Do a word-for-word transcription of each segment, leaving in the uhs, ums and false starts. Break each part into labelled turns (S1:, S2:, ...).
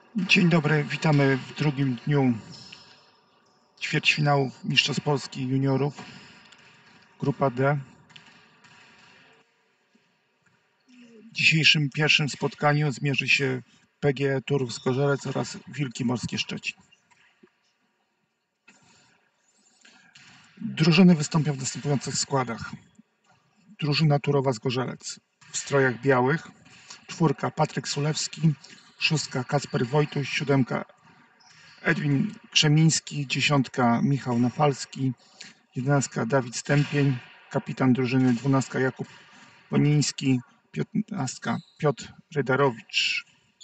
S1: Dzień dobry, witamy w drugim dniu ćwierćfinałów Mistrzostw Polski Juniorów, Grupa D. W dzisiejszym pierwszym spotkaniu zmierzy się P G E Turów Zgorzelec oraz Wilki Morskie Szczecin. Drużyny wystąpią w następujących składach. Drużyna turowa Zgorzelec w strojach białych, czwórka Patryk Sulewski, szóstka Kacper Wojtuś, siódemka Edwin Krzemiński, dziesiątka Michał Nafalski, jedenastka Dawid Stępień, kapitan drużyny dwunastka Jakub Boniński, piętnastka Piotr Rydarowicz.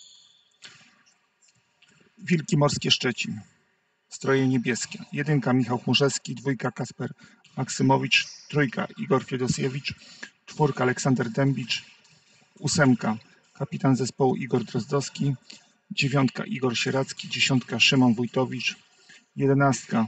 S1: Wilki Morskie Szczecin, stroje niebieskie, jedynka Michał Chmurzewski, dwójka Kasper Maksymowicz, trójka Igor Fiedosiewicz, czwórka Aleksander Dębicz, ósemka kapitan zespołu Igor Drozdowski, dziewiątka Igor Sieracki, dziesiątka Szymon Wójtowicz, jedenastka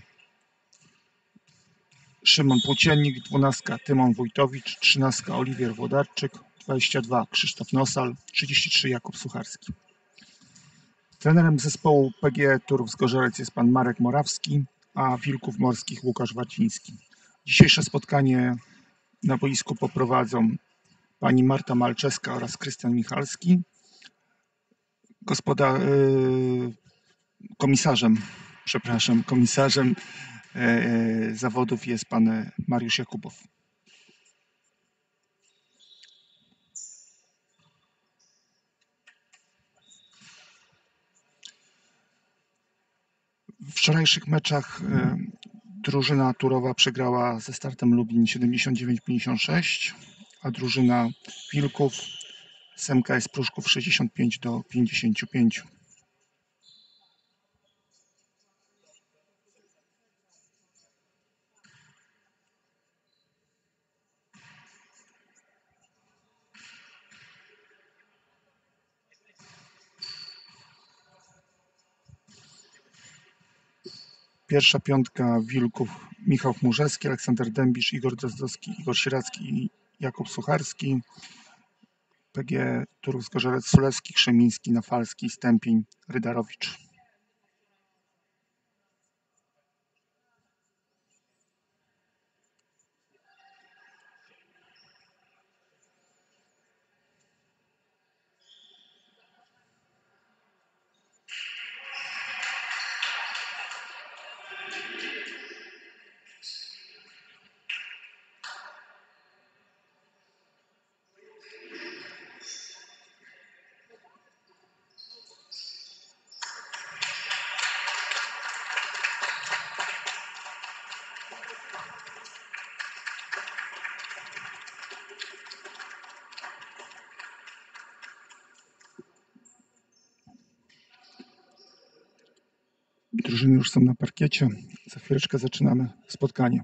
S1: Szymon Płóciennik, dwunastka Tymon Wójtowicz, trzynastka Oliwier Włodarczyk, dwadzieścia dwa Krzysztof Nosal, trzydzieści trzy Jakub Sucharski. Trenerem zespołu P G E Turów Zgorzelec jest pan Marek Morawski, a Wilków Morskich Łukasz Waciński. Dzisiejsze spotkanie na boisku poprowadzą pani Marta Malczewska oraz Krystian Michalski. Gospoda, yy, komisarzem, przepraszam, komisarzem yy, zawodów jest pan Mariusz Jakubow. W wczorajszych meczach yy, drużyna turowa przegrała ze Startem Lublin siedemdziesiąt dziewięć pięćdziesiąt sześć, a drużyna Wilków z M K S Pruszków sześćdziesiąt pięć do pięćdziesięciu pięciu. Pierwsza piątka Wilków: Michał Chmurzewski, Aleksander Dębicz, Igor Drozdowski, Igor Sieracki i Jakub Sucharski. P G Turów Zgorzelec: Sulewski, Krzemiński, Nafalski, Stępień, Rydarowicz. Drużyny już są na parkiecie. Za chwileczkę zaczynamy spotkanie.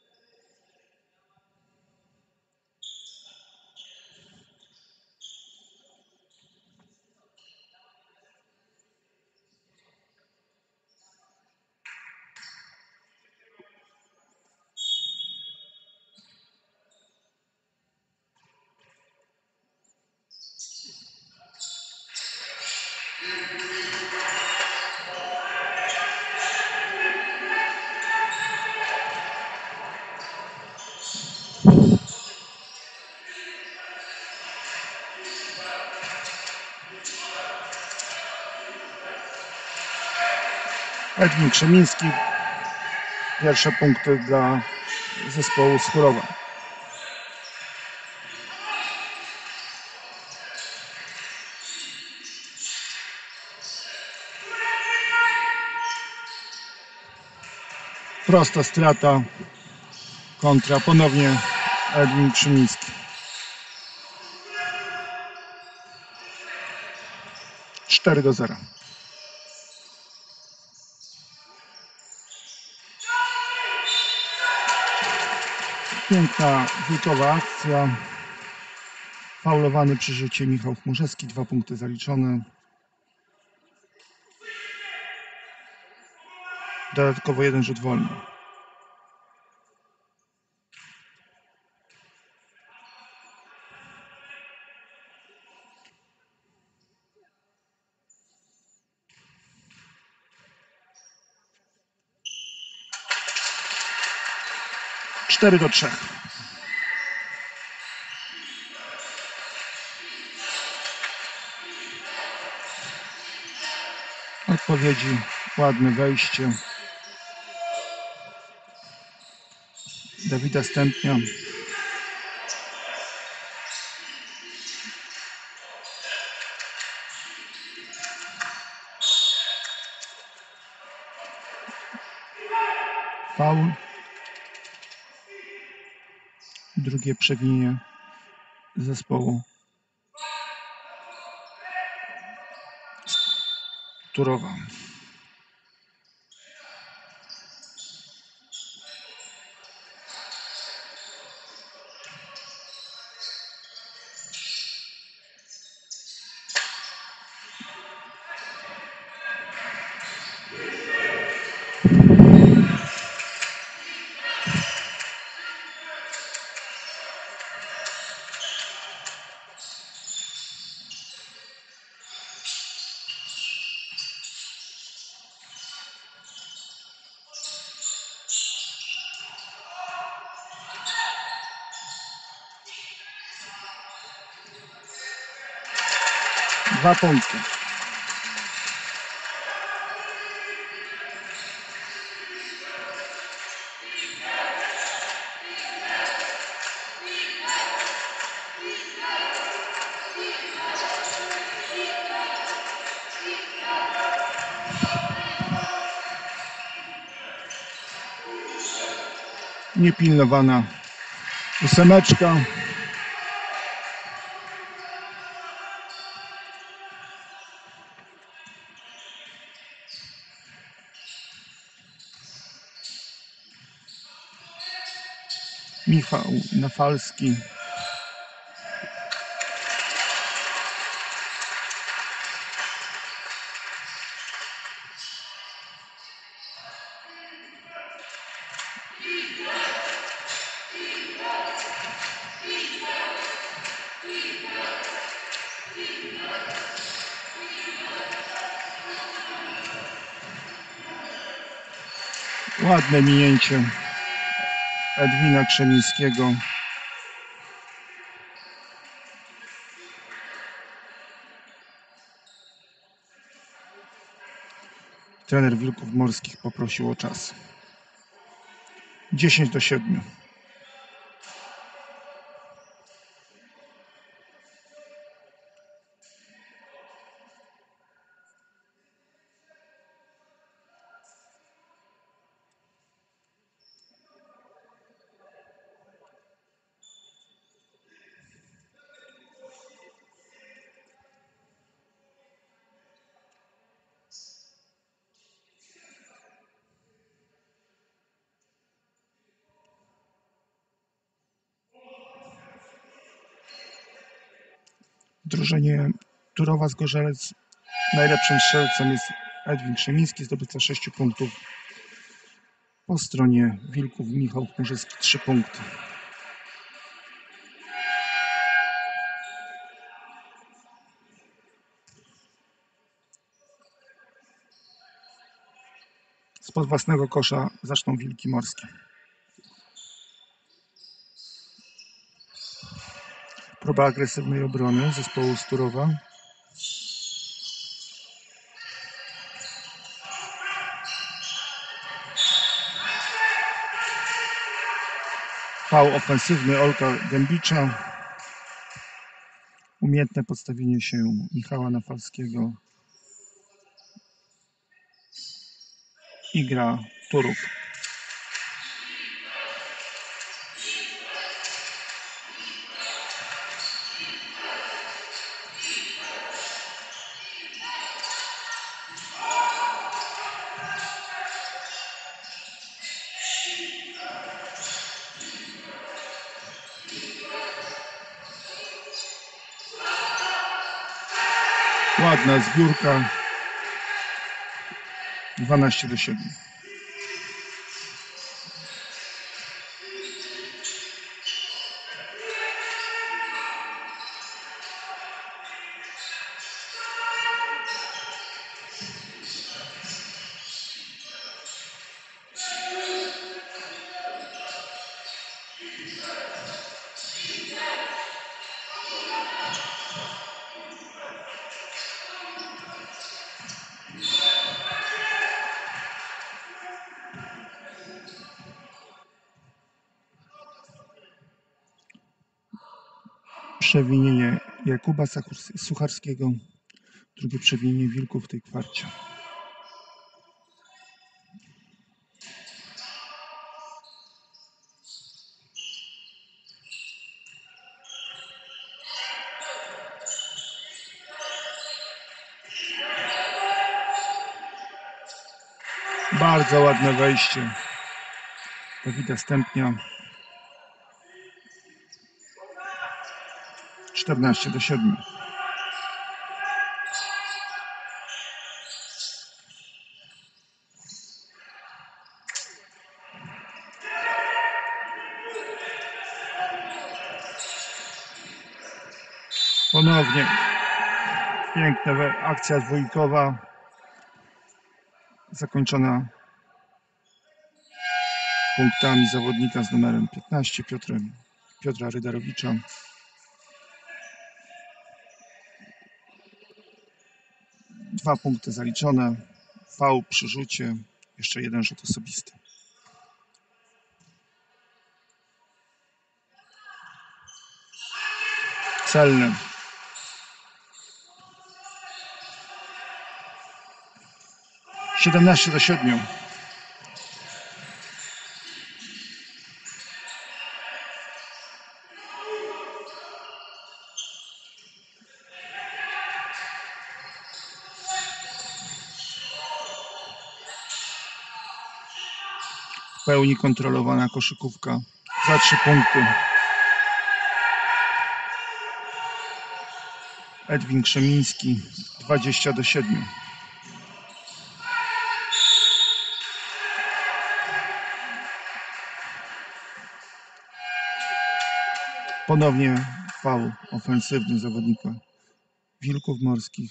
S1: Edwin Krzemiński. Pierwsze punkty dla zespołu z Churowa. Prosta strata, kontra, ponownie Edwin Krzemiński. cztery do zera. Piękna wilkowa akcja. Faulowany przy rzucie Michał Chmurzewski, dwa punkty zaliczone. Dodatkowo jeden rzut wolny. cztery do trzech. Odpowiedzi, ładne wejście Dawida Stępnia. Faul. Drugie przewinienie zespołu Turowa. Dwa punkty. Niepilnowana ósemeczka. Michał Nafalski. Ładne minięcie Edwina Krzemińskiego. Trener Wilków Morskich poprosił o czas. dziesięć do siedmiu. W drużynie Turowa Zgorzelec najlepszym strzelcem jest Edwin Krzemiński, zdobywca sześciu punktów. Po stronie Wilków Michał Chmurzyski trzy punkty. Spod własnego kosza zaczną Wilki Morskie. Próba agresywnej obrony zespołu z Turowa. Faul ofensywny Olka Gębicza. Umiejętne podstawienie się Michała Nafalskiego. I gra Turów. Ładna zbiórka. dwanaście do siedmiu. Przewinienie Jakuba Sucharskiego. Drugie przewinienie Wilków w tej kwarcie. Bardzo ładne wejście Dawida Stępnia. czternaście do siedmiu. Ponownie piękna akcja dwójkowa, zakończona punktami zawodnika z numerem piętnaście, Piotrem, Piotra Rydarowicza. Dwa punkty zaliczone, faul przy rzucie, jeszcze jeden rzut osobisty. Celny. siedemnaście do siedmiu. W pełni kontrolowana koszykówka za trzy punkty. Edwin Krzemiński, dwadzieścia do siedmiu. Ponownie faul ofensywny zawodnika Wilków Morskich.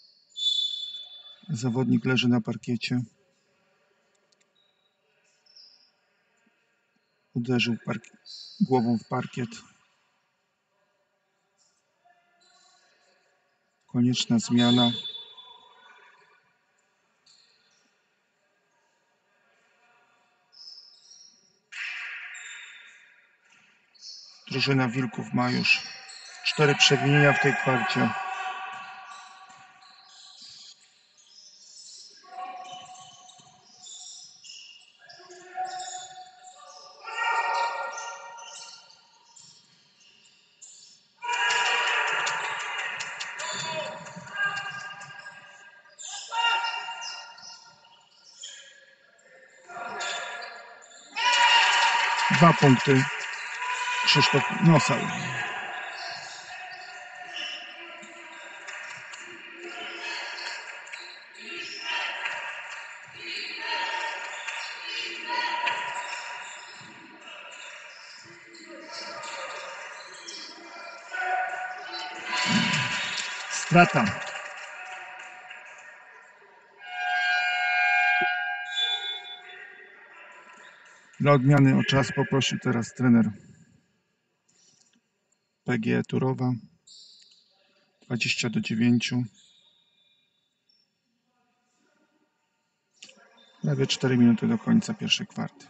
S1: Zawodnik leży na parkiecie. Uderzył park- głową w parkiet. Konieczna zmiana. Drużyna Wilków ma już cztery przewinienia w tej kwarcie. Dwa punkty Krzysztof Nosal. Strata. Dla odmiany o czas poprosił teraz trener P G E Turowa. dwadzieścia do dziewięciu. Prawie cztery minuty do końca pierwszej kwarty.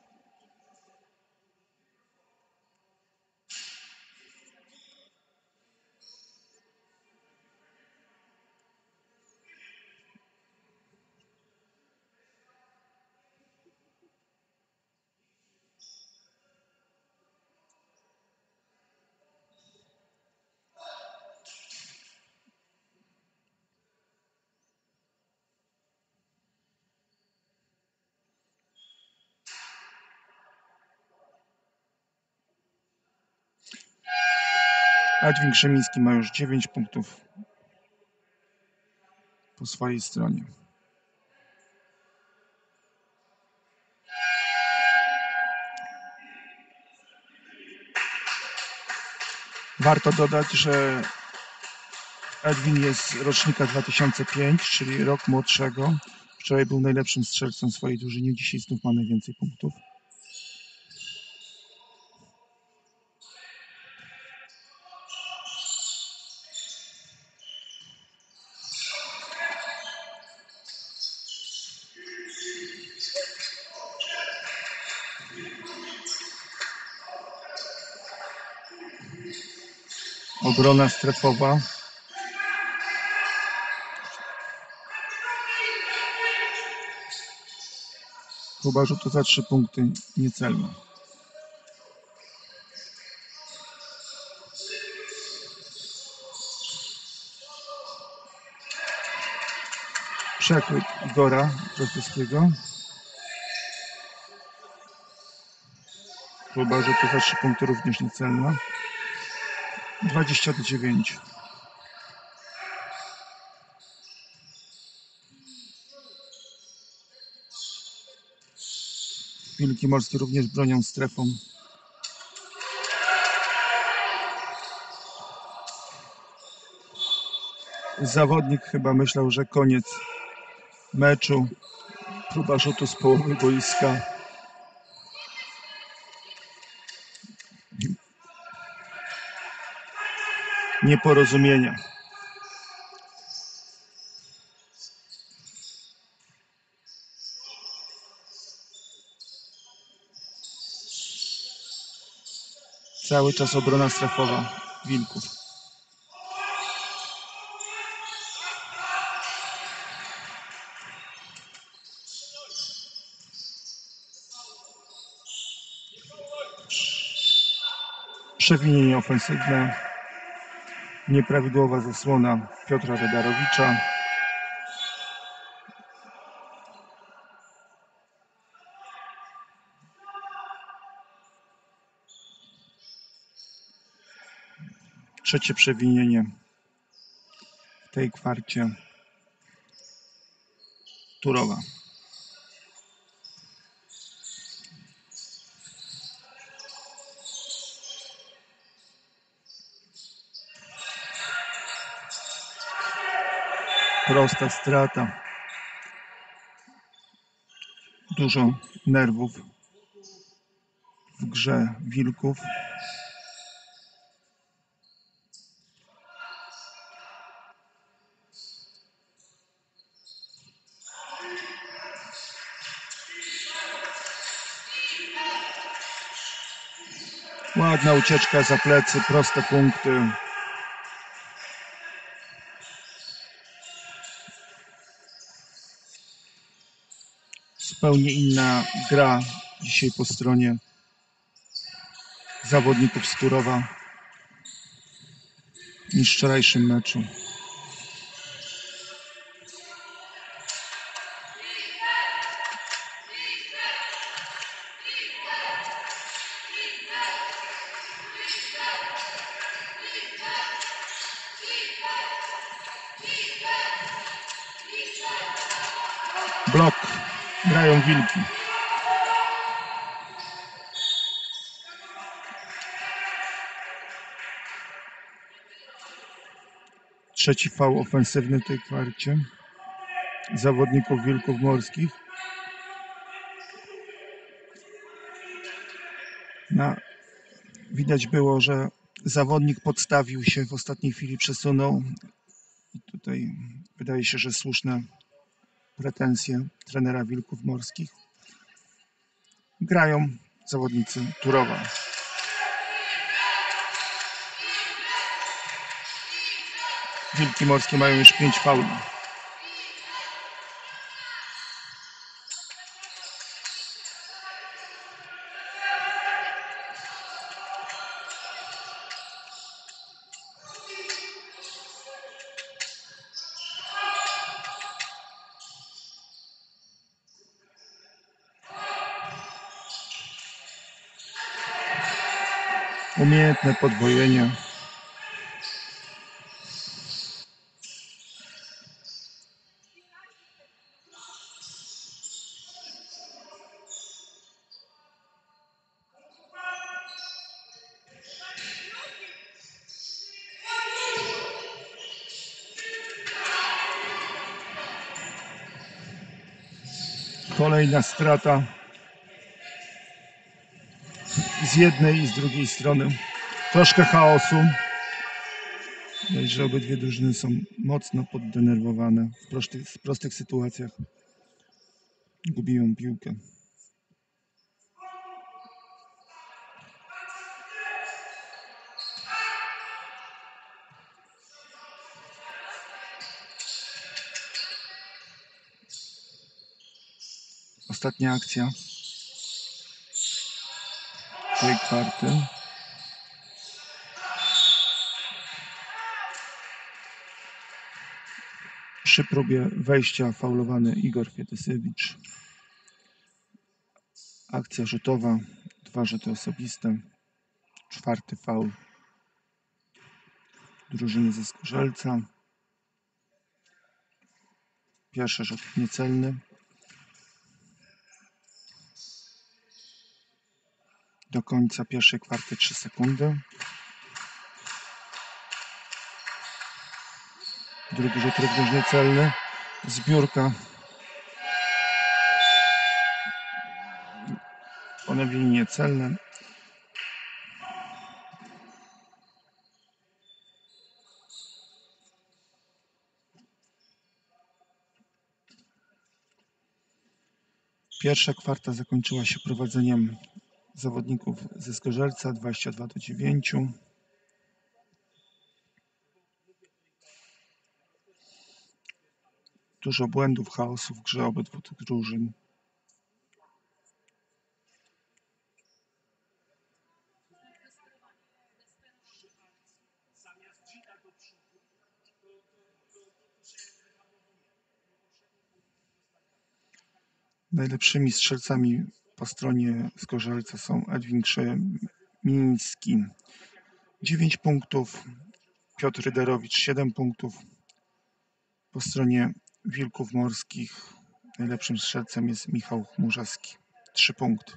S1: Edwin Krzemiński ma już dziewięć punktów po swojej stronie. Warto dodać, że Edwin jest rocznika dwa tysiące piątego, czyli rok młodszego. Wczoraj był najlepszym strzelcą swojej drużyny, dzisiaj znów ma najwięcej punktów. Obrona strefowa. Próba rzutu za trzy punkty, niecelna. Przechwyt Igora Drozdowskiego. Próba rzutu za trzy punkty, również niecelna. dwadzieścia do dziewięciu. Wilki morskie również bronią strefą. Zawodnik chyba myślał, że koniec meczu. Próba rzutu z połowy boiska. Nieporozumienia. Cały czas obrona strefowa Wilków. Przewinienie ofensywne. Nieprawidłowa zasłona Piotra Wydarowicza. Trzecie przewinienie w tej kwarcie Turowa. Prosta strata. Dużo nerwów w grze Wilków. Ładna ucieczka za plecy, proste punkty. Zupełnie inna gra dzisiaj po stronie zawodników z Turowa niż w wczorajszym meczu. Blok. Grają Wilki. Trzeci fał ofensywny w tej kwarcie zawodników Wilków Morskich. Na, widać było, że zawodnik podstawił się w ostatniej chwili, przesunął. I tutaj wydaje się, że słuszne pretensje trenera Wilków Morskich. Grają zawodnicy Turowa. Wilki Morskie mają już pięć fauli. Umiejętne podwojenie. Kolejna strata z jednej i z drugiej strony. Troszkę chaosu. Widać, że obydwie drużyny są mocno poddenerwowane w prostych, w prostych sytuacjach. Gubią piłkę. Ostatnia akcja tej kwarty. Przy próbie wejścia faulowany Igor Fiedysewicz. Akcja rzutowa, dwa rzuty osobiste. Czwarty faul drużyny ze Zgorzelca. Pierwszy rzut niecelny. Do końca pierwszej kwarty trzy sekundy. Drugi rzut również niecelny. Zbiórka. Ponownie niecelne. Pierwsza kwarta zakończyła się prowadzeniem zawodników ze Zgorzelca dwadzieścia dwa do dziewięciu. Dużo błędów, chaosu w grze obydwu tych drużyn. Najlepszymi strzelcami po stronie Zgorzelca są Edwin Krzemiński dziewięć punktów, Piotr Ryderowicz siedem punktów. Po stronie Wilków Morskich najlepszym strzelcem jest Michał Chmurzewski, trzy punkty.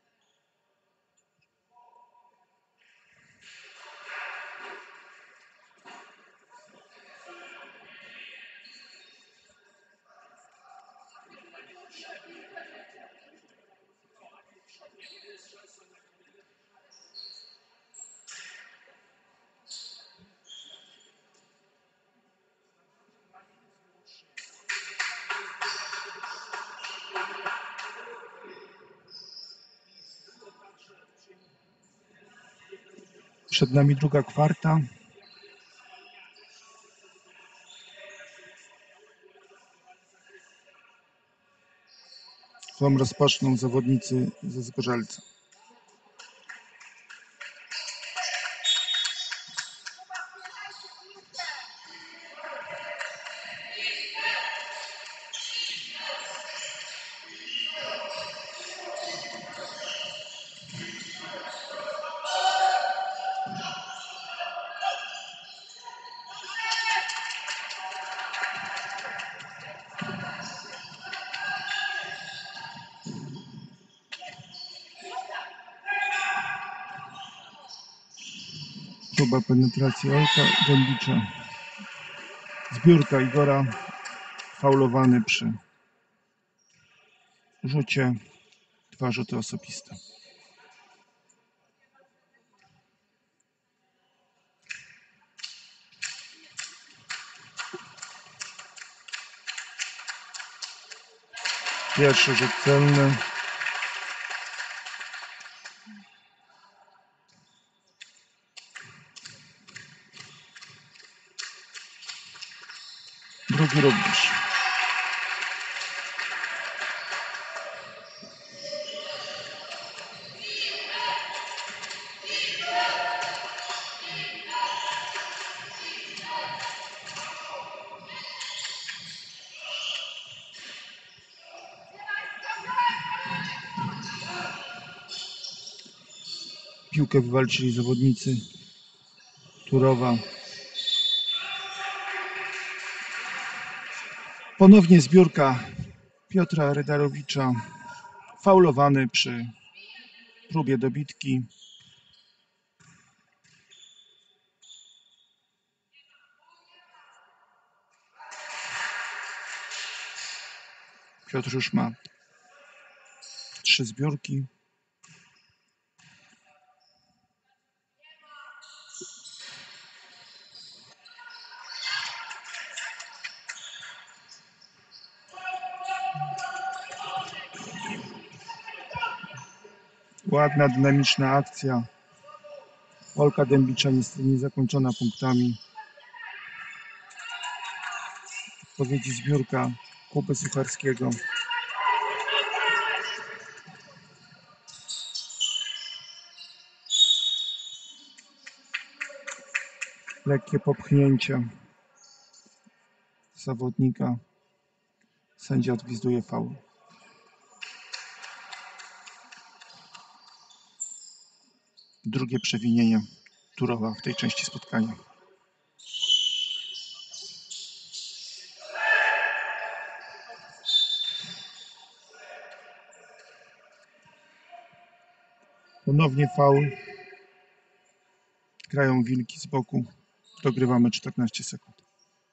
S1: Przed nami druga kwarta. Którą rozpoczną zawodnicy ze Zgorzelca. Próba penetracji Olka Dębicza. Zbiórka Igora. Faulowany przy rzucie. Dwa rzuty osobiste. Pierwszy rzut celny. Drugi również. Piłkę wywalczyli zawodnicy Turowa. Ponownie zbiórka Piotra Rydarowicza. Faulowany przy próbie dobitki. Piotr już ma trzy zbiórki. Ładna, dynamiczna akcja. Olka Dębicza niestety nie zakończona punktami. W odpowiedzi zbiórka Kuby Sucharskiego. Lekkie popchnięcie zawodnika. Sędzia odgwizduje faul. Drugie przewinienie Turowa w tej części spotkania. Ponownie faul. Grają wilki z boku. Dogrywamy czternaście sekund.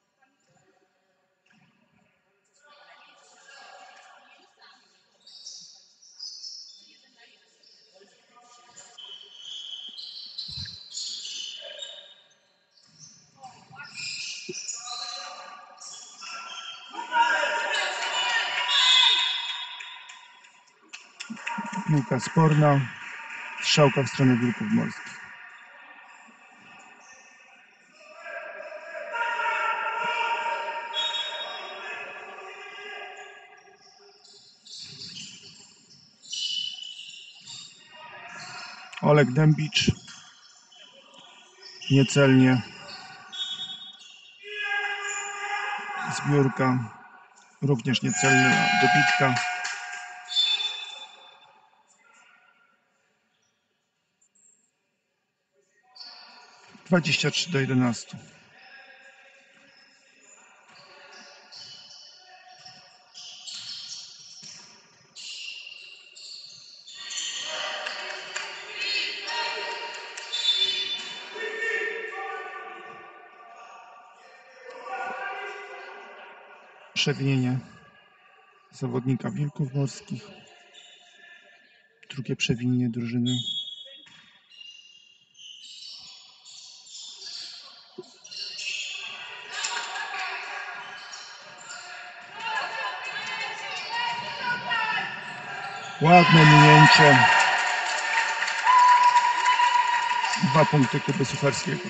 S1: Piłka sporna. Strzałka w stronę Wilków Morskich. Oleg Dębicz. Niecelnie. Zbiórka. Również niecelna dobitka. dwadzieścia trzy do jedenastu. Przewinienie zawodnika Wilków Morskich. Drugie przewinienie drużyny. Ładne minięcie. Dwa punkty Kuby Sucharskiego.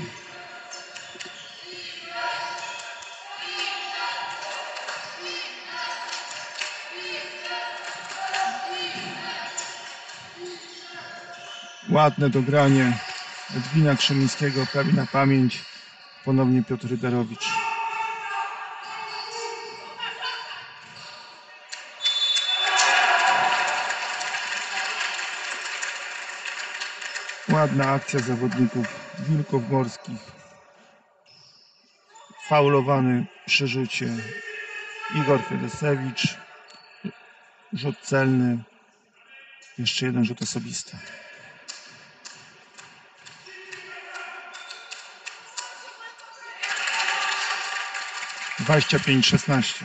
S1: Ładne dogranie Edwina Krzemińskiego, prawie na pamięć. Ponownie Piotr Ryderowicz. Ładna akcja zawodników Wilków Morskich. Faulowany przy rzucie Igor Fedesewicz. Rzut celny. Jeszcze jeden rzut osobisty. dwadzieścia pięć szesnaście.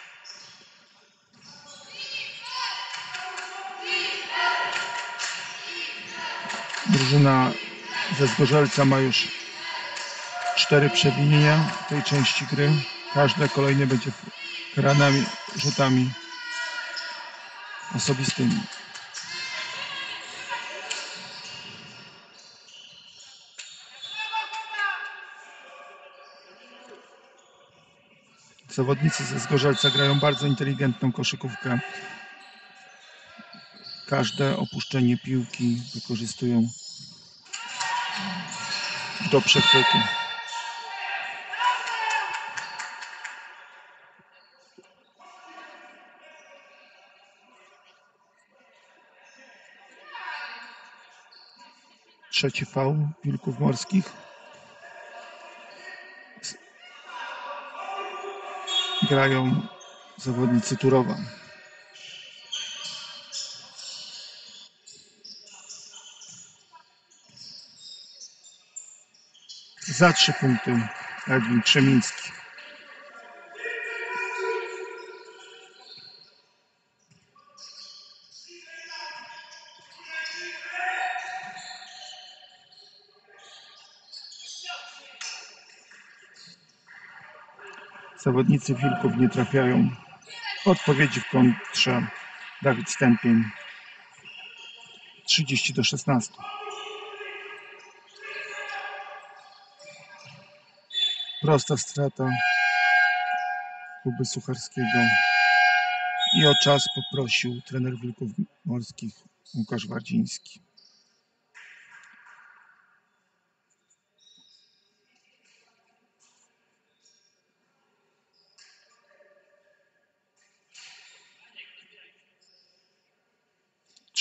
S1: Drużyna ze Zgorzelca ma już cztery przewinienia w tej części gry. Każde kolejne będzie karane rzutami osobistymi. Zawodnicy ze Zgorzelca grają bardzo inteligentną koszykówkę. Każde opuszczenie piłki wykorzystują do przechwytu. Trzeci faul Wilków Morskich. Grają zawodnicy Turowa. Za trzy punkty Edwin Krzemiński. Zawodnicy Wilków nie trafiają. Odpowiedzi w kontrze Dawid Stępień. trzydzieści do szesnastu. Prosta strata Kuby Sucharskiego. I o czas poprosił trener Wilków Morskich Łukasz Wardziński.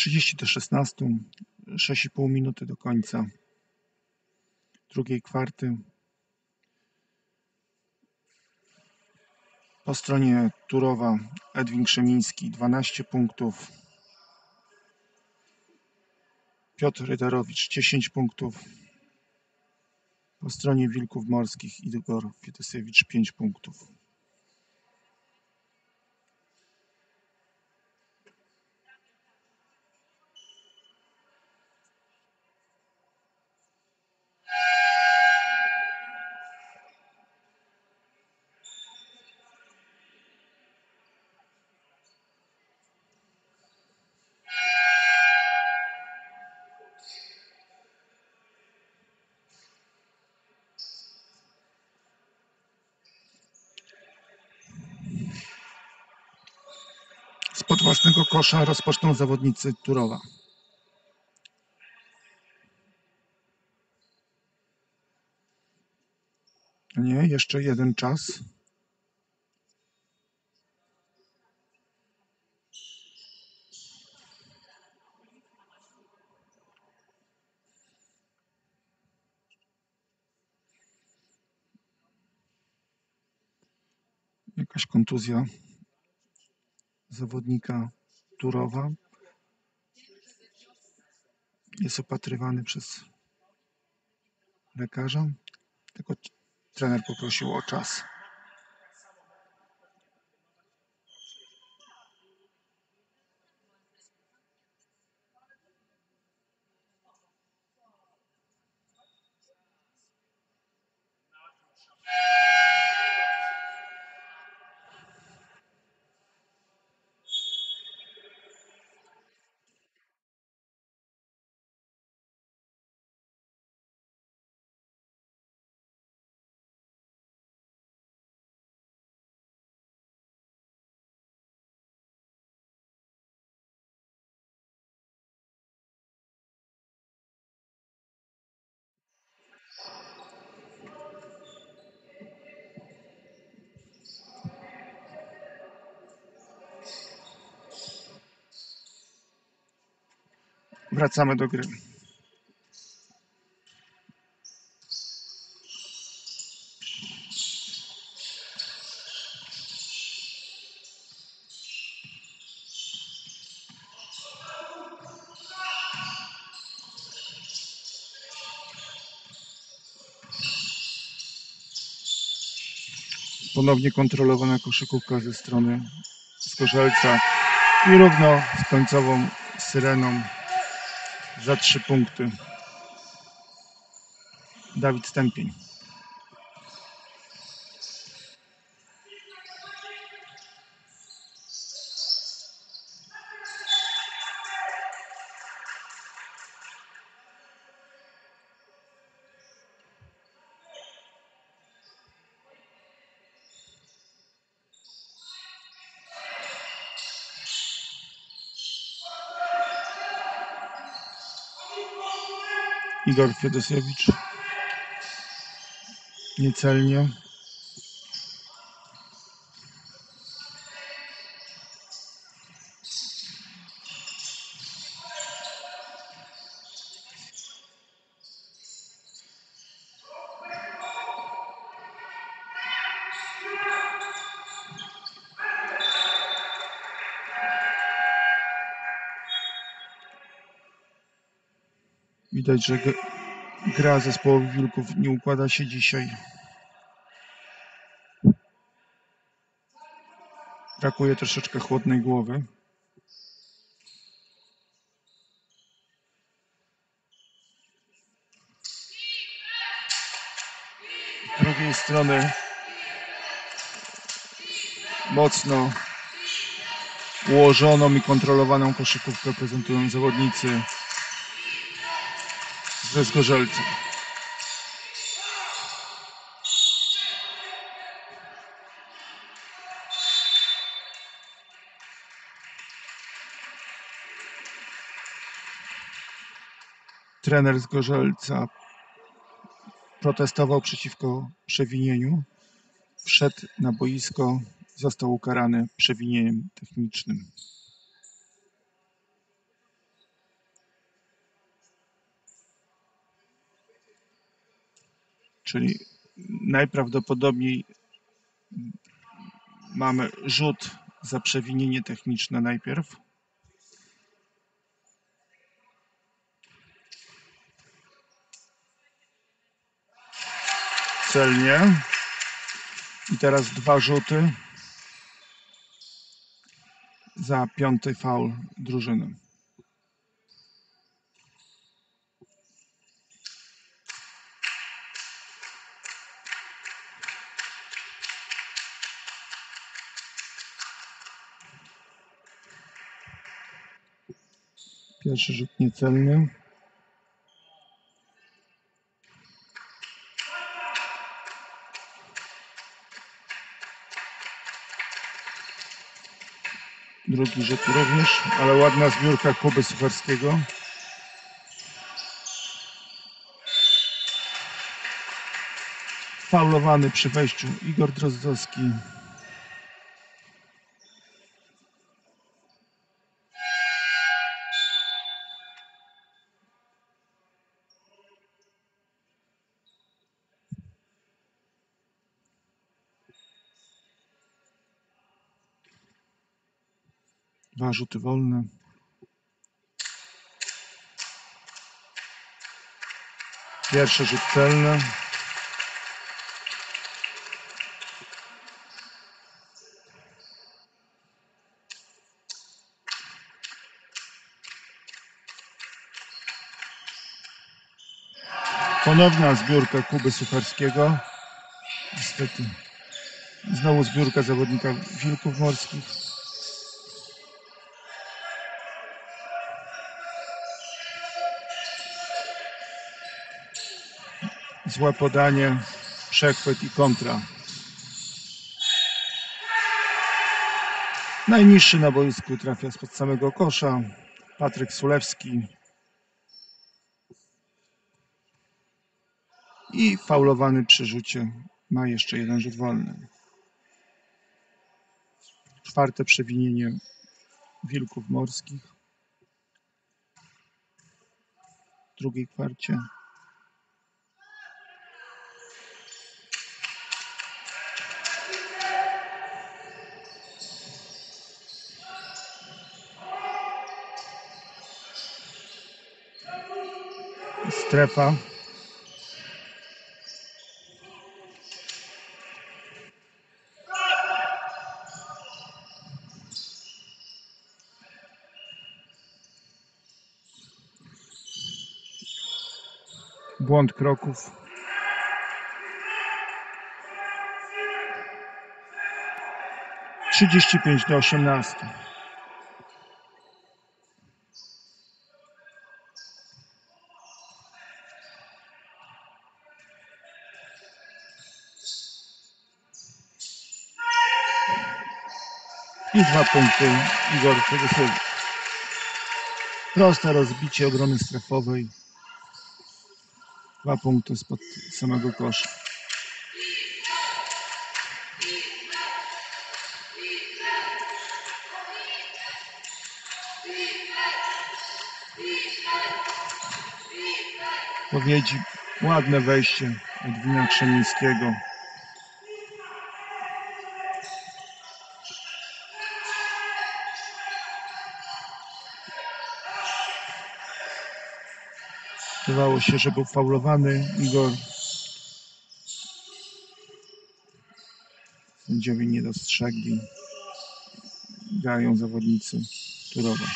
S1: trzydzieści do szesnastu, sześć i pół minuty do końca drugiej kwarty. Po stronie Turowa Edwin Krzemiński dwanaście punktów, Piotr Ryderowicz dziesięć punktów, po stronie Wilków Morskich Igor Fiedosiewicz pięć punktów. Spod własnego kosza rozpoczną zawodnicy Turowa. Nie, jeszcze jeden czas. Jakaś kontuzja zawodnika Turowa. Jest opatrywany przez lekarza. Tylko trener poprosił o czas. Wracamy do gry. Ponownie kontrolowana koszykówka ze strony Zgorzelca i równo z końcową syreną za trzy punkty Dawid Stępień. Igor Fiedosiewicz niecelnie. Widać, że gra zespołu Wilków nie układa się dzisiaj. Brakuje troszeczkę chłodnej głowy. Z drugiej strony mocno ułożoną i kontrolowaną koszykówkę prezentują zawodnicy ze Zgorzelca. Trener Zgorzelca protestował przeciwko przewinieniu. Wszedł na boisko, został ukarany przewinieniem technicznym. czyli najprawdopodobniej mamy rzut za przewinienie techniczne najpierw. Celnie. I teraz dwa rzuty za piąty faul drużyny. Pierwszy rzut niecelny. Drugi rzut również, ale ładna zbiórka Kuby Sucharskiego. Faulowany przy wejściu Igor Drozdowski. Dwa rzuty wolne. Pierwszy rzut celny. Ponowna zbiórka Kuby Sucharskiego. Niestety. Znowu zbiórka zawodnika Wilków Morskich. Złe podanie, przechwyt i kontra. Najniższy na boisku trafia spod samego kosza. Patryk Sulewski. I faulowany przy rzucie ma jeszcze jeden rzut wolny. Czwarte przewinienie Wilków Morskich. W drugiej kwarcie. Strefa. Błąd kroków. trzydzieści pięć do osiemnastu. I dwa punkty Igor Fedosowicz. Proste rozbicie obrony strefowej. Dwa punkty spod samego kosza. Powiedzi, ładne wejście Edwina Krzemińskiego. Wydawało się, że był faulowany Igor. Sędziowie nie dostrzegli. Grają zawodnicy Turowa.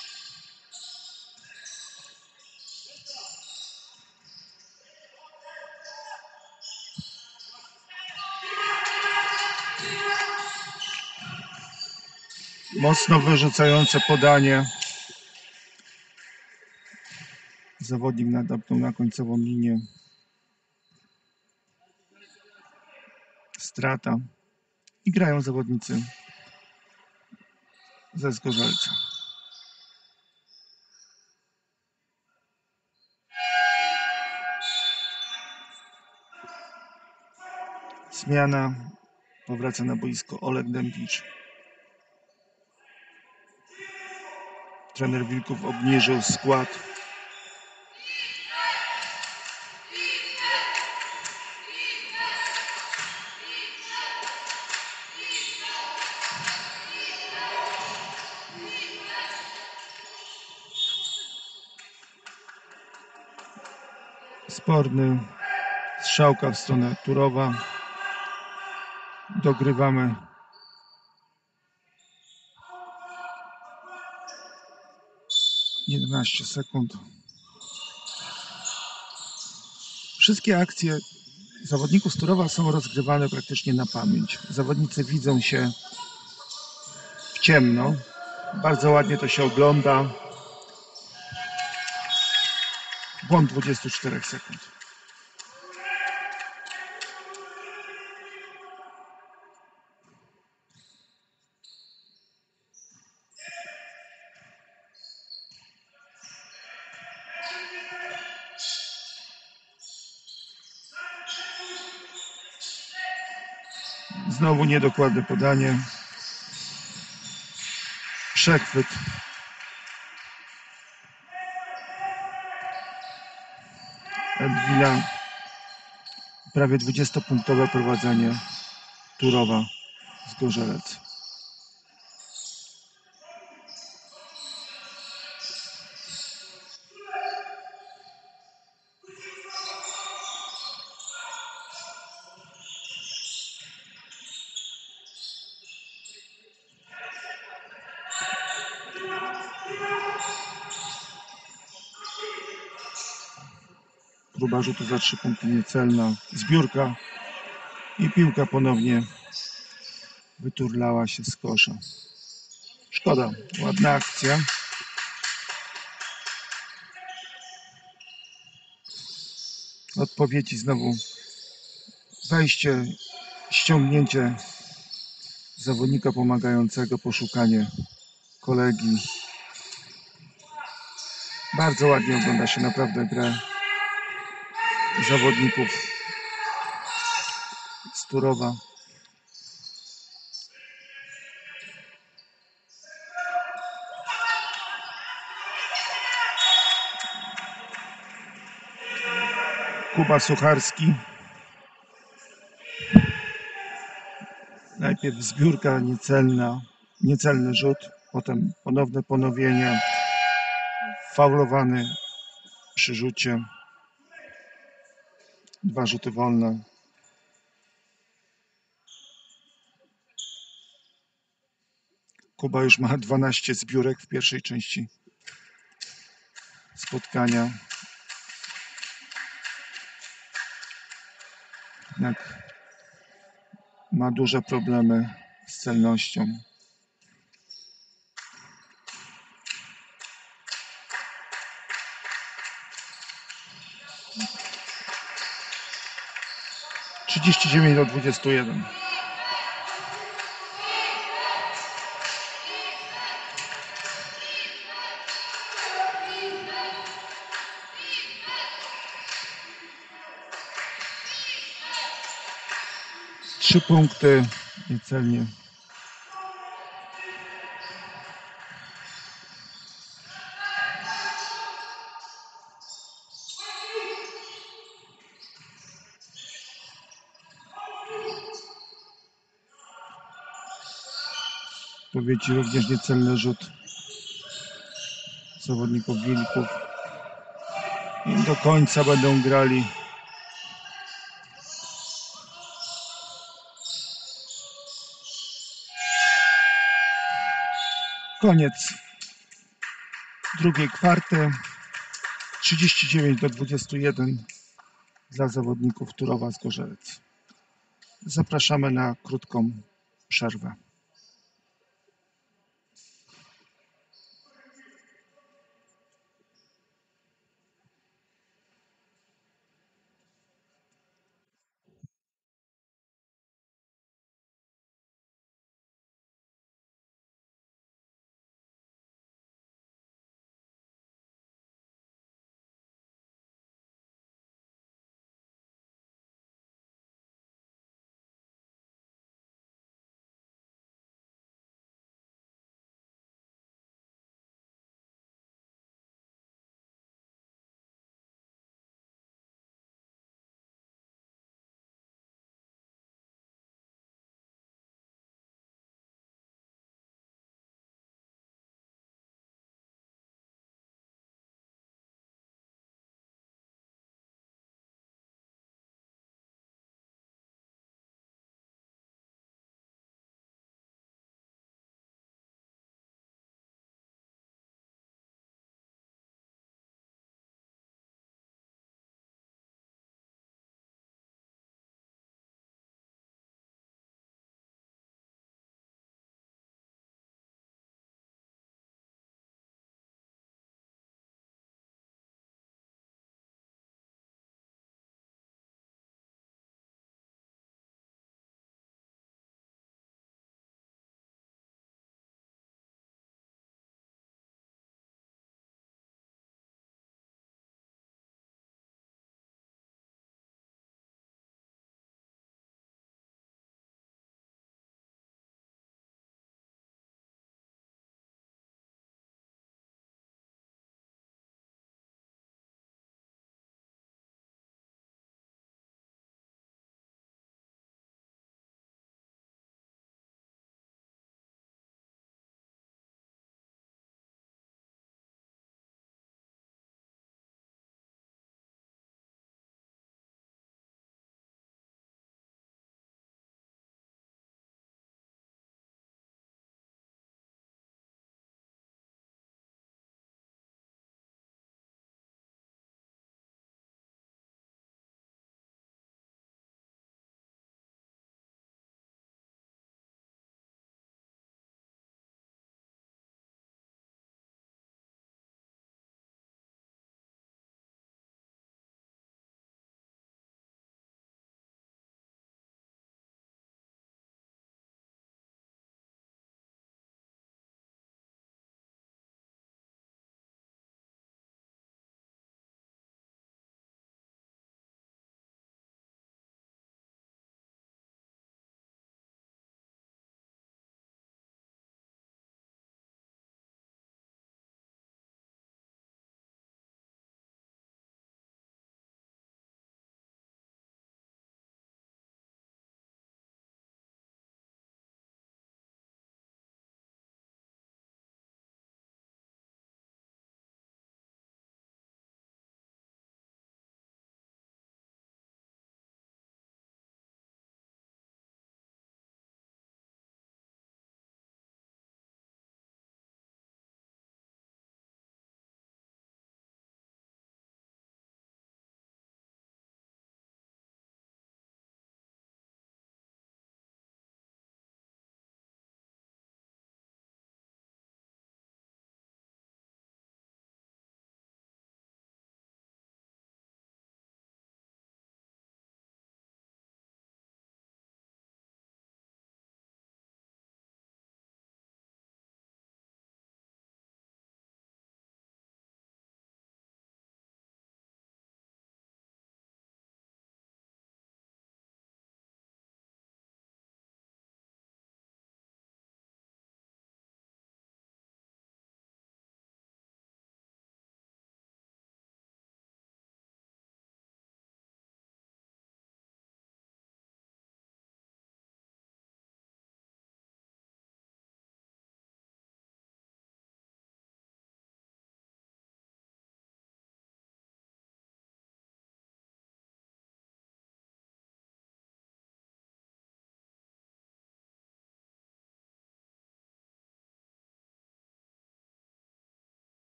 S1: Mocno wyrzucające podanie. Zawodnik nadepnął na końcową linię. Strata. I grają zawodnicy ze Zgorzelca. Zmiana. Powraca na boisko Oleg Dębicz. Trener Wilków obniżył skład. Sporny. Strzałka w stronę Turowa. Dogrywamy. jedenaście sekund. Wszystkie akcje zawodników z Turowa są rozgrywane praktycznie na pamięć. Zawodnicy widzą się w ciemno. Bardzo ładnie to się ogląda. Błąd dwudziestu czterech sekund. Znowu niedokładne podanie. Przechwyt. Edwina. Prawie dwudziestopunktowe prowadzenie Turowa z Gorzelec. Próba rzutu za trzy punkty niecelna. Zbiórka i piłka ponownie wyturlała się z kosza. Szkoda, ładna akcja. Odpowiedzi znowu wejście, ściągnięcie zawodnika pomagającego, poszukanie kolegi. Bardzo ładnie ogląda się naprawdę grę zawodników z Turowa. Kuba Sucharski. Najpierw zbiórka niecelna, niecelny rzut, potem ponowne ponowienie, faulowany przy rzucie, dwa rzuty wolne. Kuba już ma dwanaście zbiórek w pierwszej części spotkania. Jednak ma duże problemy z celnością. trzydzieści dziewięć do dwudziestu jeden. Trzy punkty niecelnie. Odpowiedzi również niecelny rzut zawodników Wilków. I do końca będą grali. Koniec drugiej kwarty. trzydzieści dziewięć do dwudziestu jeden dla zawodników Turowa z Gorzelec. Zapraszamy na krótką przerwę.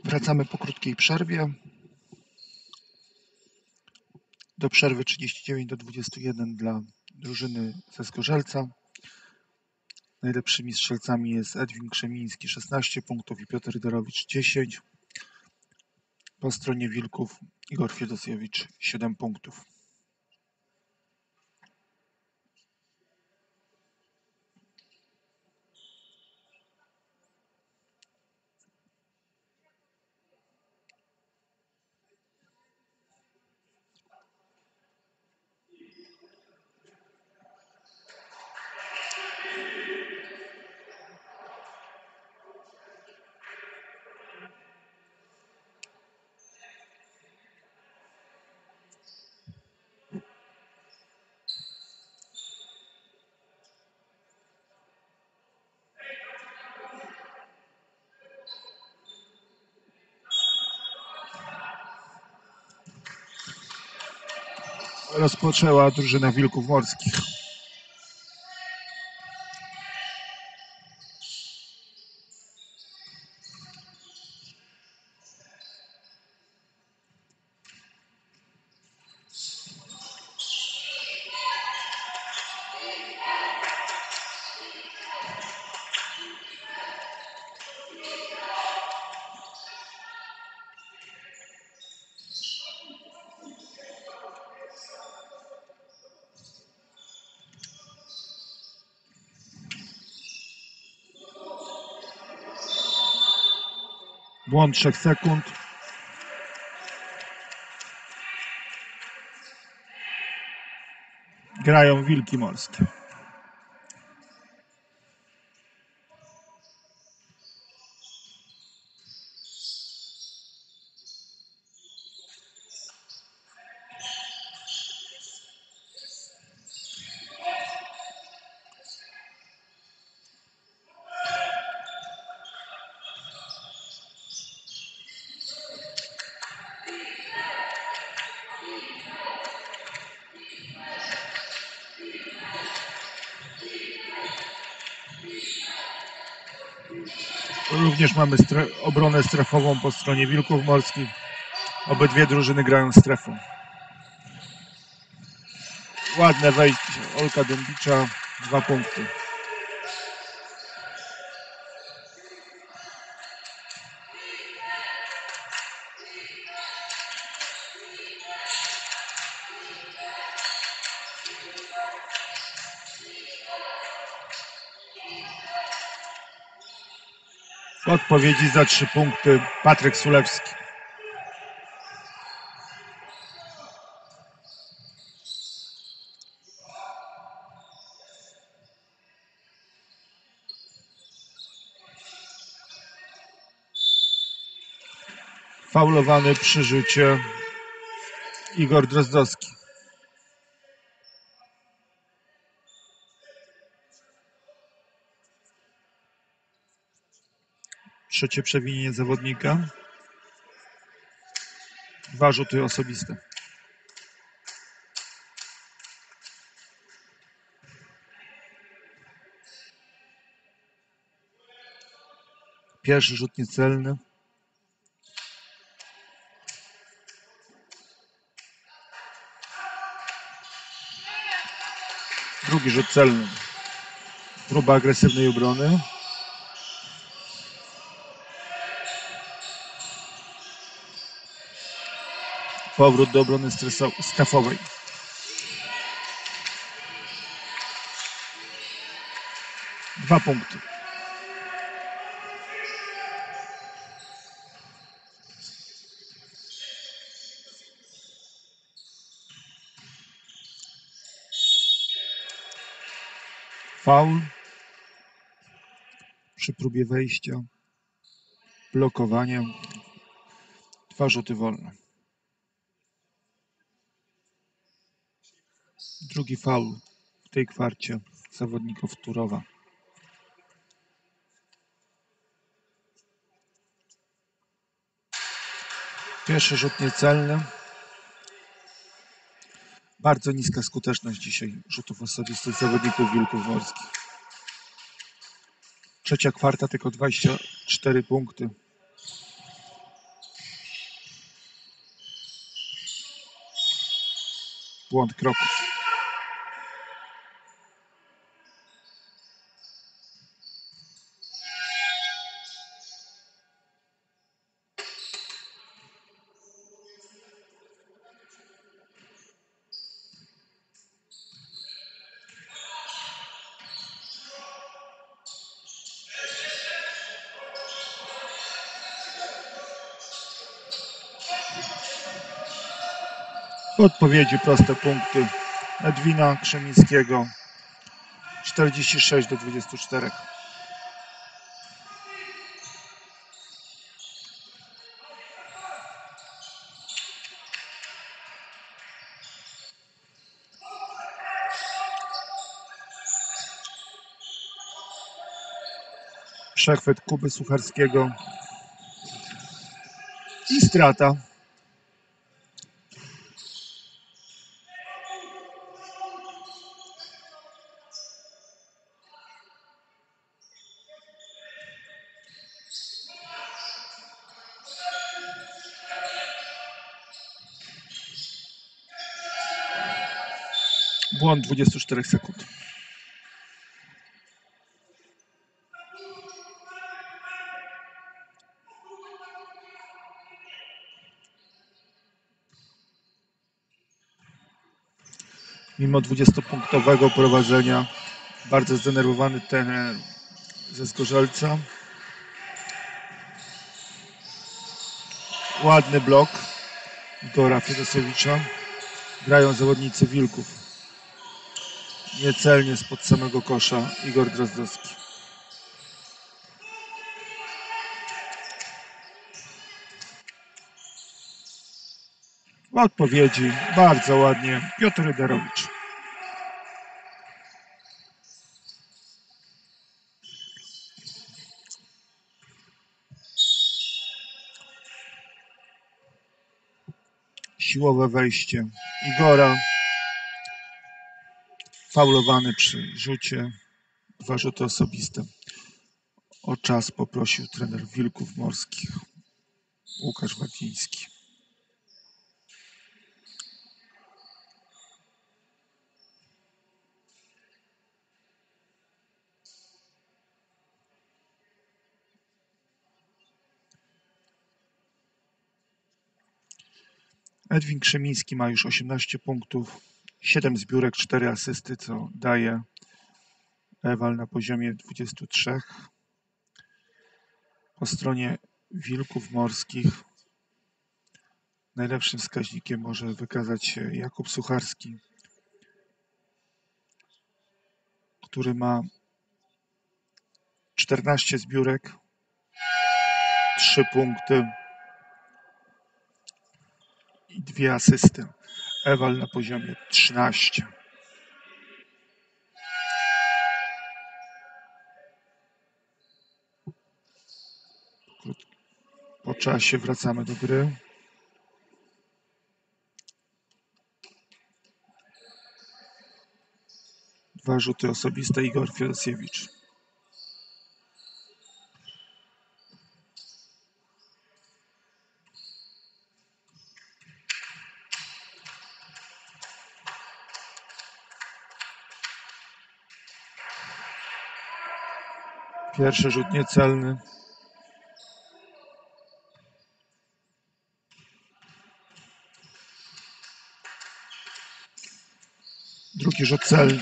S1: Wracamy po krótkiej przerwie. Do przerwy trzydzieści dziewięć do dwudziestu jeden dla drużyny ze Zgorzelca. Najlepszymi strzelcami jest Edwin Krzemiński szesnaście punktów i Piotr Ryderowicz dziesięć. Po stronie Wilków Igor Fiedosjewicz siedem punktów. Rozpoczęła drużyna Wilków Morskich. Błąd trzech sekund. Grają Wilki Morskie. Również mamy stre- obronę strefową po stronie Wilków Morskich. Obydwie drużyny grają strefą. Ładne wejście Olka Dębicza, dwa punkty. W odpowiedzi za trzy punkty Patryk Sulewski. Faulowany przy rzucie Igor Drozdowski. Trzecie przewinienie zawodnika. Dwa rzuty osobiste. Pierwszy rzut niecelny. Drugi rzut celny. Próba agresywnej obrony. Powrót do obrony strefowej. Dwa punkty. Faul przy próbie wejścia. Blokowanie. Dwa rzuty wolne. Drugi faul w tej kwarcie zawodników Turowa. Pierwszy rzut niecelny. Bardzo niska skuteczność dzisiaj rzutów osobistych zawodników Wilków Morskich. Trzecia kwarta tylko dwadzieścia cztery punkty. Błąd Kroków. W odpowiedzi proste punkty Edwina Krzemińskiego czterdzieści sześć do dwudziestu czterech. Przechwyt Kuby Sucharskiego i strata. Błąd dwudziestu czterech sekund. Mimo dwudziestopunktowego prowadzenia bardzo zdenerwowany trener ze Zgorzelca. Ładny blok Igora Fiodosewicza. Grają zawodnicy Wilków. Niecelnie spod samego kosza Igor Drozdowski. W odpowiedzi bardzo ładnie Piotr Ryderowicz. Siłowe wejście Igora. Faulowany przy rzucie. Dwa rzuty osobiste. O czas poprosił trener Wilków Morskich Łukasz Wakiński. Edwin Krzemiński ma już osiemnaście punktów, siedem zbiórek, cztery asysty, co daje Ewal na poziomie dwudziestu trzech. Po stronie Wilków Morskich najlepszym wskaźnikiem może wykazać się Jakub Sucharski, który ma czternaście zbiórek, trzy punkty i dwie asysty. Ewal na poziomie trzynaście. Po czasie wracamy do gry. Dwa rzuty osobiste Igor Fiodosiewicz. Pierwszy rzut niecelny. Drugi rzut celny.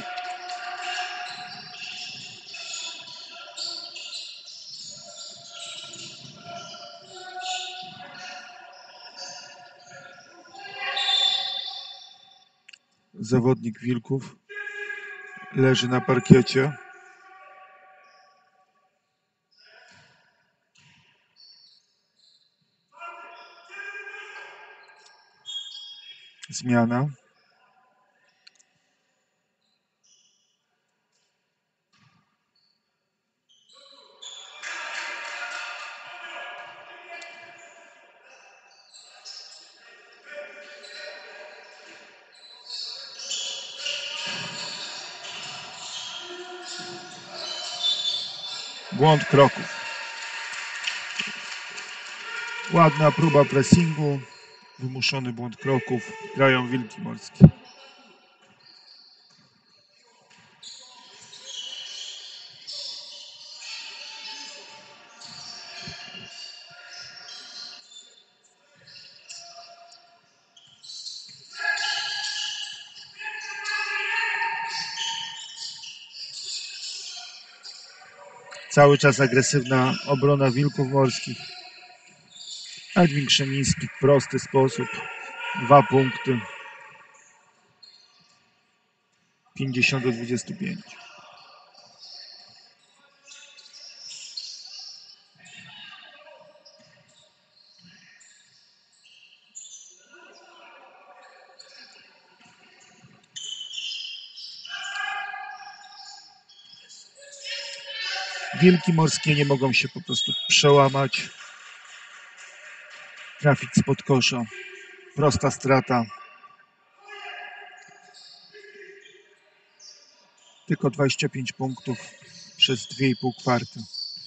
S1: Zawodnik Wilków leży na parkiecie. Zmiana. Błąd Kroków. Ładna próba pressingu. Wymuszony błąd Kroków. Grają Wilki Morskie. Cały czas agresywna obrona wilków morskich. Edwin Krzemiński w prosty sposób. Dwa punkty. pięćdziesiąt do dwudziestu pięciu. Wilki morskie nie mogą się po prostu przełamać. Trafić spod kosza. Prosta strata. Tylko dwadzieścia pięć punktów przez dwie i pół kwarty.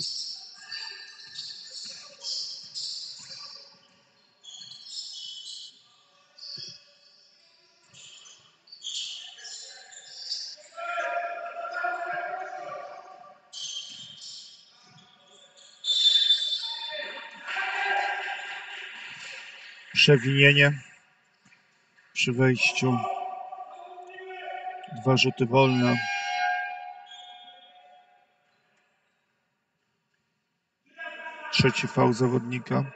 S1: Przewinienie przy wejściu. Dwa rzuty wolne. Trzeci faul zawodnika.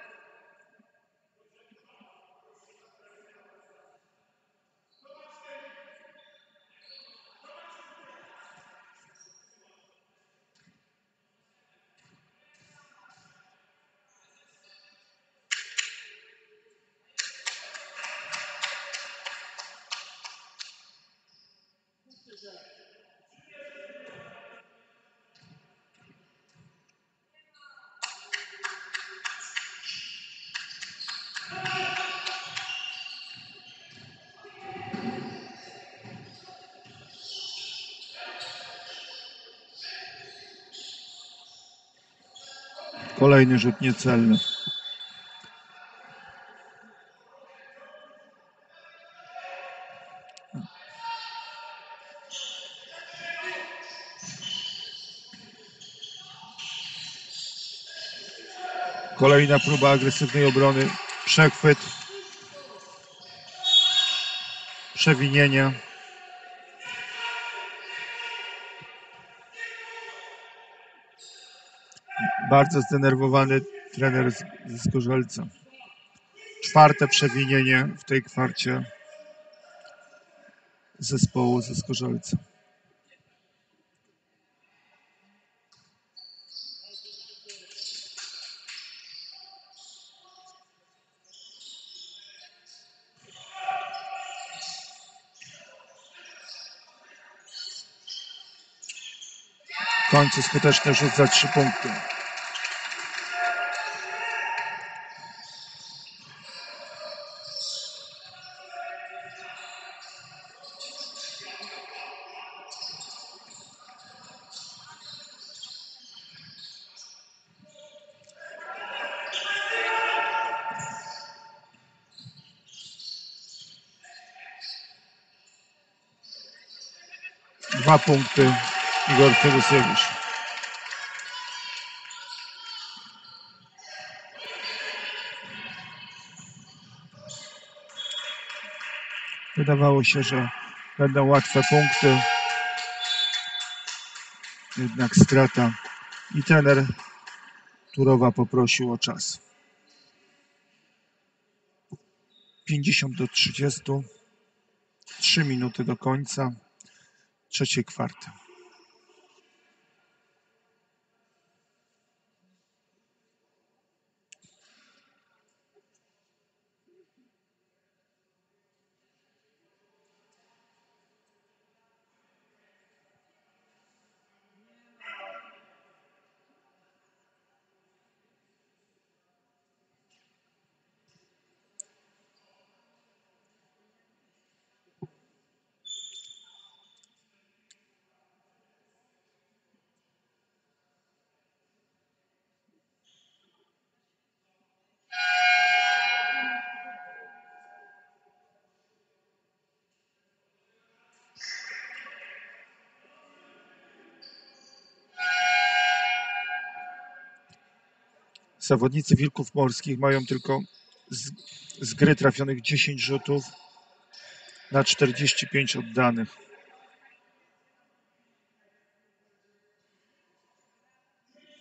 S1: Kolejny rzut niecelny. Kolejna próba agresywnej obrony. Przechwyt. Przewinienie. Bardzo zdenerwowany trener ze Zgorzelca. Czwarte przewinienie w tej kwarcie zespołu ze Zgorzelca. W końcu skuteczny rzut za trzy punkty. Dwa punkty. Igor Fedosiewicz. Wydawało się, że będą łatwe punkty. Jednak strata. I trener Turowa poprosił o czas. pięćdziesiąt do trzydziestu. Trzy minuty do końca trzeciej kwarty. Zawodnicy Wilków Morskich mają tylko z, z gry trafionych dziesięć rzutów na czterdzieści pięć oddanych.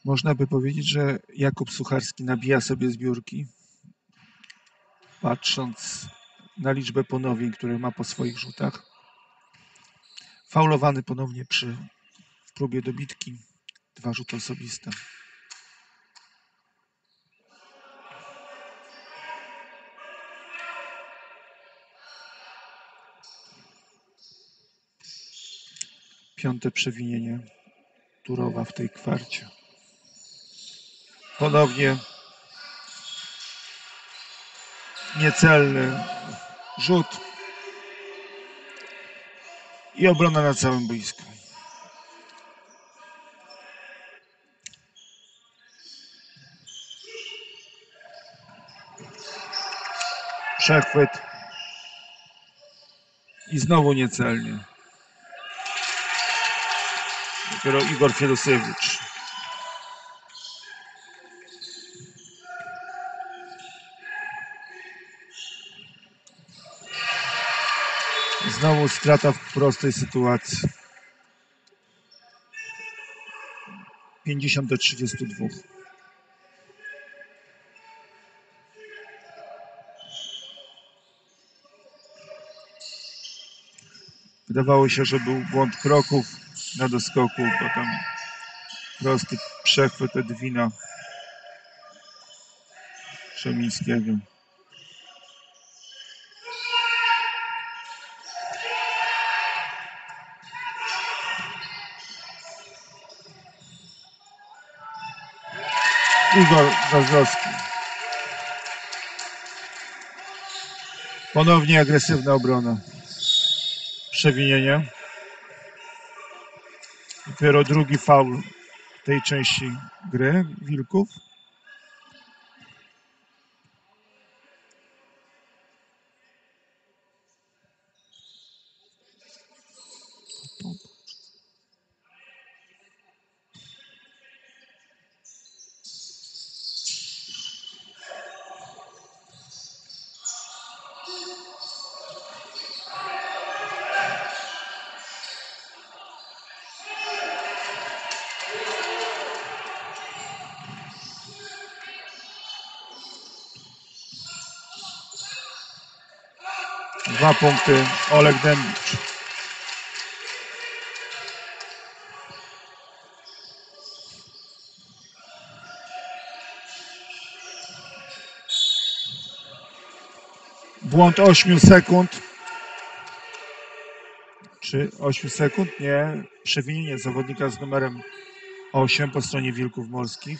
S1: Można by powiedzieć, że Jakub Sucharski nabija sobie zbiórki, patrząc na liczbę ponowień, które ma po swoich rzutach. Faulowany ponownie przy w próbie dobitki. Dwa rzuty osobiste. Piąte przewinienie Turowa w tej kwarcie. Ponownie niecelny rzut i obrona na całym boisku. Przechwyt i znowu niecelnie. Dopiero Igor Fiedosiewicz. Znowu strata w prostej sytuacji. pięćdziesiąt do trzydziestu dwóch. Wydawało się, że był błąd kroków na doskoku, potem prosty przechwyt Edwina Przemińskiego. Igor Zazdrowski. Ponownie agresywna obrona. Przewinienie. Dopiero drugi faul tej części gry Wilków. Dwa punkty Oleg Dębicz. Błąd ośmiu sekund. Czy ośmiu sekund? Nie. Przewinienie zawodnika z numerem osiem po stronie Wilków Morskich.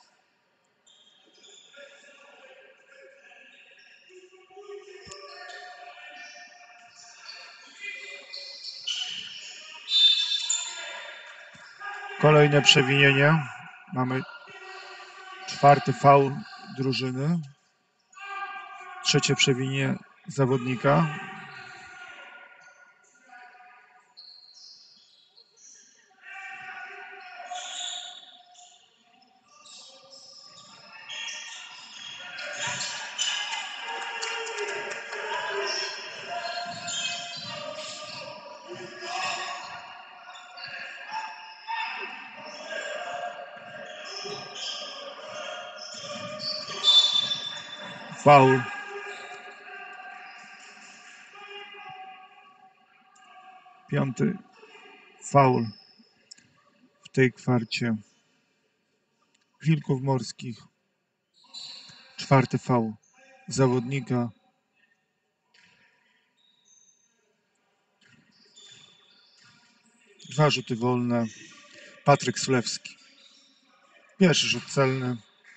S1: Kolejne przewinienie. Mamy czwarty faul drużyny. Trzecie przewinienie zawodnika. Faul. Piąty faul w tej kwarcie Wilków Morskich. Czwarty faul zawodnika. Dwa rzuty wolne. Patryk Sulewski. Pierwszy rzut celny.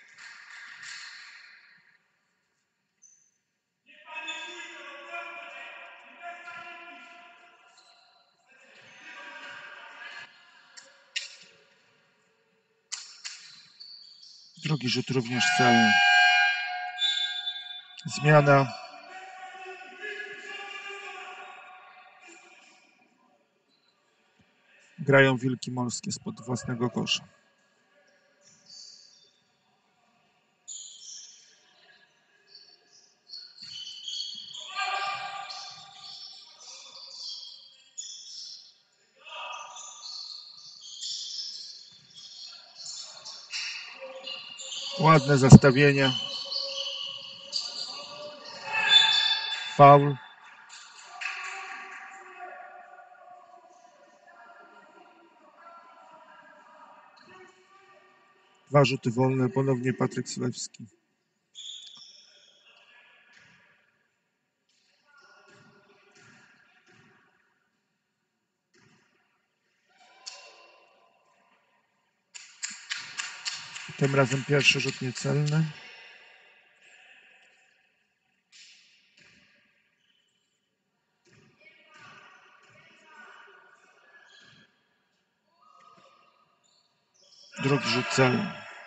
S1: Drugi rzut również celny. Zmiana. Grają Wilki Morskie spod własnego kosza. Ładne zastawienie. Faul. Dwa rzuty wolne. Ponownie Patryk Sulewski. Tym razem pierwszy rzut niecelny. Drugi rzut celny.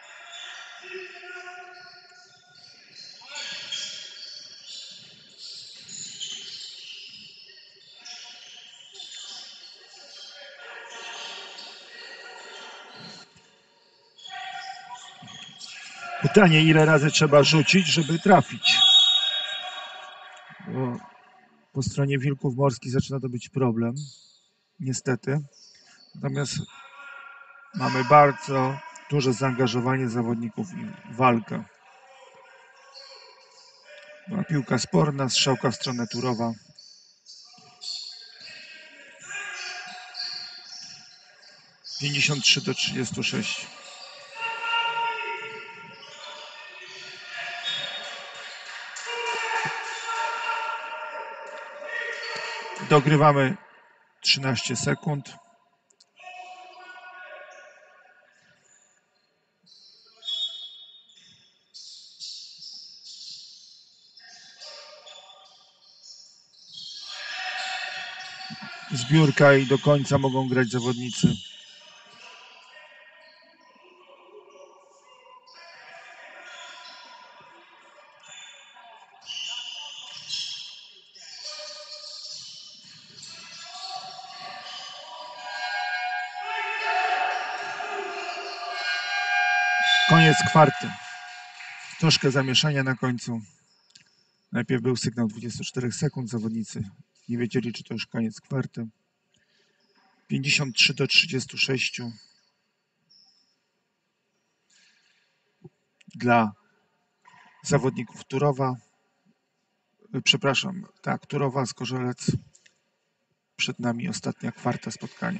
S1: Pytanie, ile razy trzeba rzucić, żeby trafić? Bo po stronie Wilków Morskich zaczyna to być problem. Niestety. Natomiast mamy bardzo duże zaangażowanie zawodników i walkę. Była piłka sporna, strzałka w stronę Turowa. pięćdziesiąt trzy do trzydziestu sześciu. Dogrywamy trzynaście sekund. Zbiórka i do końca mogą grać zawodnicy. Koniec kwarty. Troszkę zamieszania na końcu. Najpierw był sygnał dwudziestu czterech sekund. Zawodnicy nie wiedzieli, czy to już koniec kwarty. pięćdziesiąt trzy do trzydziestu sześciu. Dla zawodników Turowa. Przepraszam, tak, Turowa, Zgorzelec. Przed nami ostatnia kwarta spotkania.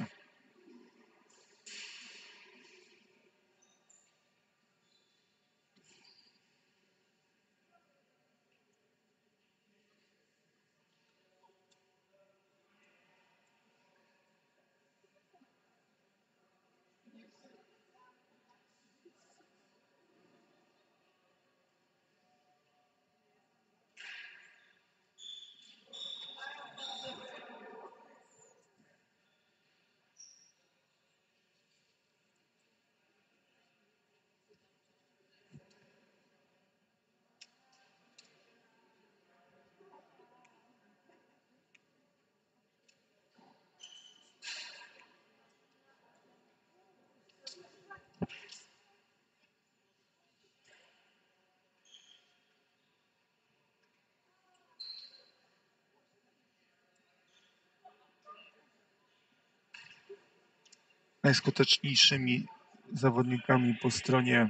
S1: Najskuteczniejszymi zawodnikami po stronie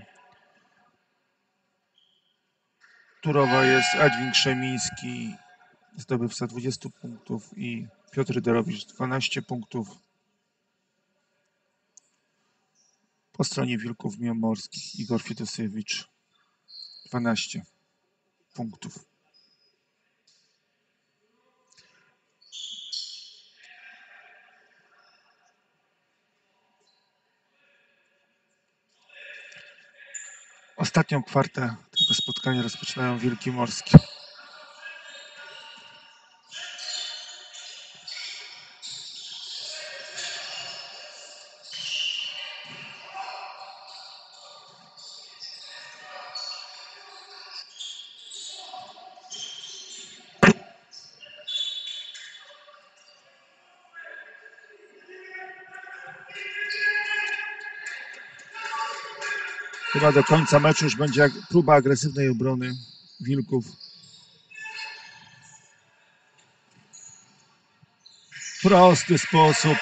S1: Turowa jest Edwin Krzemiński, zdobywca dwudziestu punktów, i Piotr Derowicz, dwanaście punktów. Po stronie Wilków Morskich Igor Fiedosiewicz, dwanaście punktów. Ostatnią kwartę tego spotkania rozpoczynają Wilki Morskie. Chyba do końca meczu już będzie próba agresywnej obrony Wilków. Prosty sposób.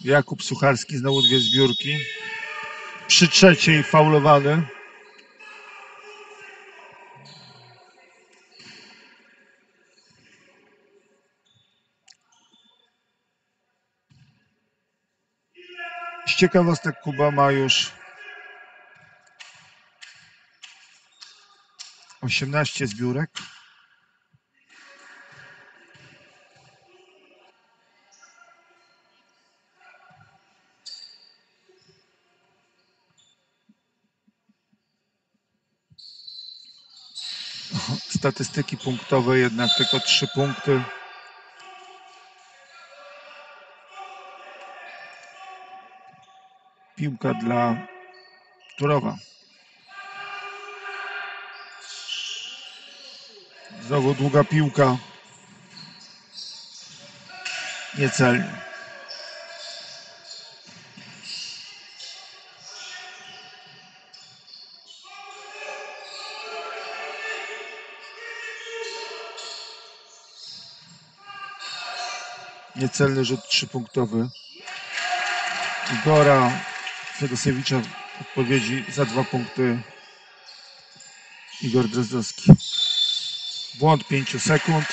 S1: Jakub Sucharski, znowu dwie zbiórki. Przy trzeciej faulowany. Z ciekawostek Kuba ma już osiemnaście zbiórek. Statystyki punktowe jednak tylko trzy punkty. Piłka dla Turowa. Znowu długa piłka. Niecelnie. Niecelny rzut trzypunktowy. Igora Fedosiewicza w odpowiedzi za dwa punkty. Igor Drozdowski. Błąd pięciu sekund.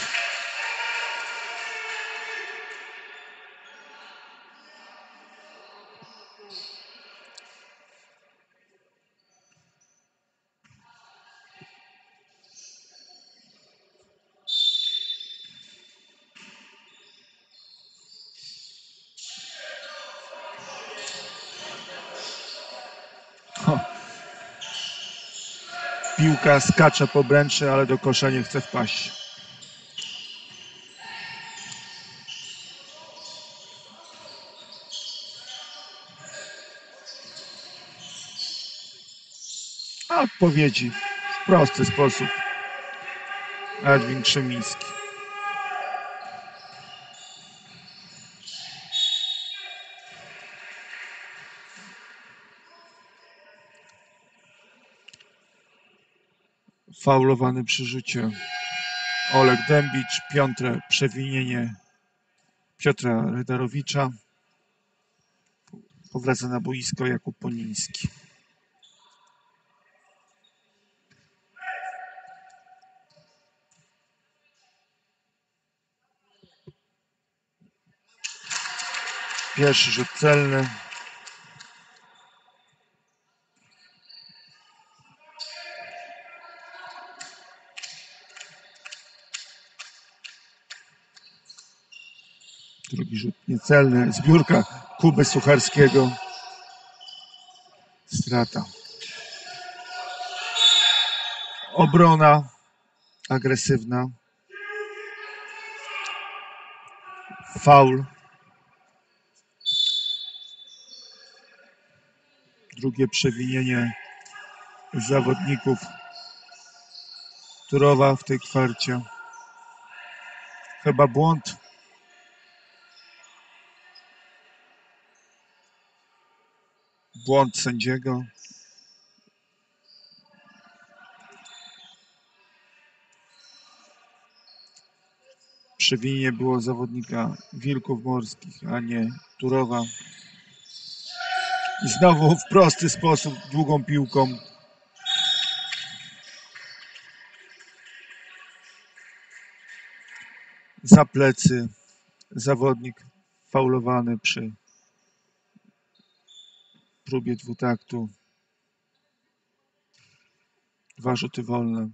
S1: Ho. Piłka skacze po obręczy, ale do kosza nie chce wpaść. A odpowiedzi w prosty sposób. Edwin Krzemiński. Faulowany przy rzucie Oleg Dębicz. Piątre przewinienie Piotra Rydarowicza. Powraca na boisko Jakub Poniński. Pierwszy rzut celny. Drugi rzut niecelny. Zbiórka Kuby Sucharskiego. Strata. Obrona agresywna. Faul. Drugie przewinienie zawodników Turowa w tej kwarcie. Chyba błąd. Błąd sędziego. Przewinienie było zawodnika Wilków Morskich, a nie Turowa. I znowu w prosty sposób, długą piłką. Za plecy zawodnik faulowany przy próbie dwutaktu. Dwa rzuty wolne.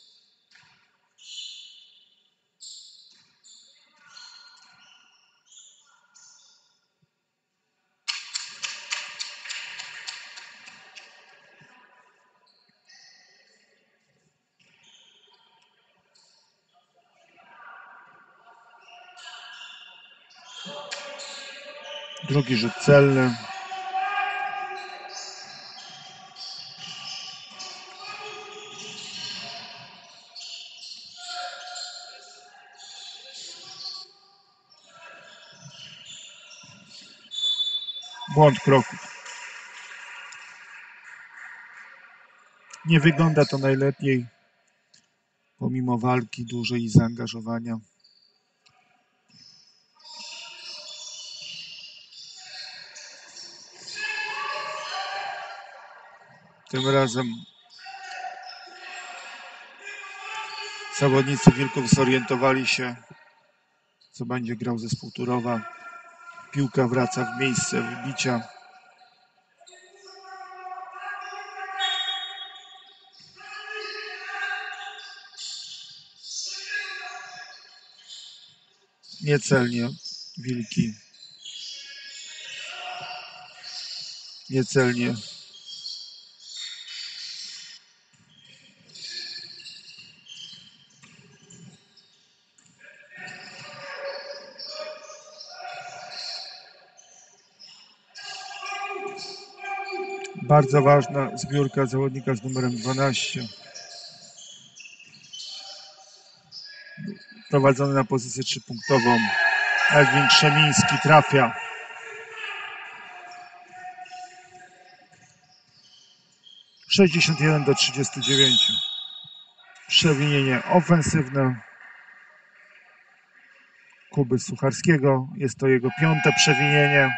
S1: Drugi rzut celny. Błąd kroków. Nie wygląda to najlepiej, pomimo walki dużej i zaangażowania. Tym razem zawodnicy Wilków zorientowali się, co będzie grał zespół Turowa. Piłka wraca w miejsce wybicia. Niecelnie Wilki. Niecelnie. Bardzo ważna zbiórka zawodnika z numerem dwanaście. Prowadzony na pozycję trzypunktową. Edwin Krzemiński trafia. sześćdziesiąt jeden do trzydziestu dziewięciu. Przewinienie ofensywne Kuby Sucharskiego. Jest to jego piąte przewinienie.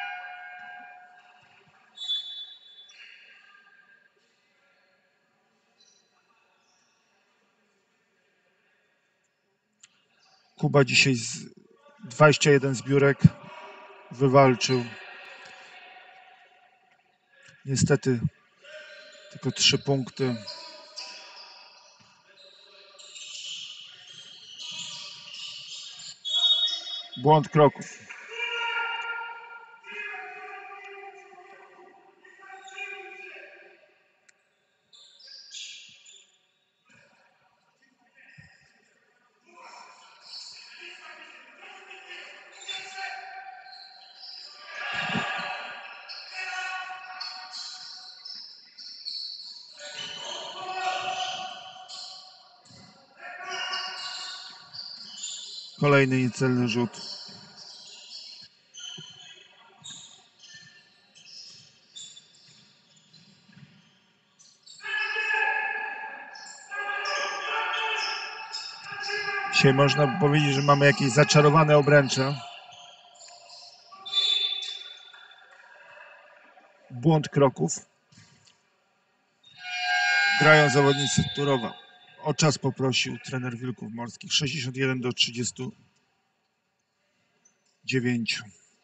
S1: Kuba dzisiaj z dwudziestu jeden zbiórek wywalczył. Niestety tylko trzy punkty. Błąd kroków. Kolejny niecelny rzut. Dzisiaj można powiedzieć, że mamy jakieś zaczarowane obręcze. Błąd kroków. Grają zawodnicy Turowa. O czas poprosił trener Wilków Morskich. sześćdziesiąt jeden do trzydziestu dziewięciu.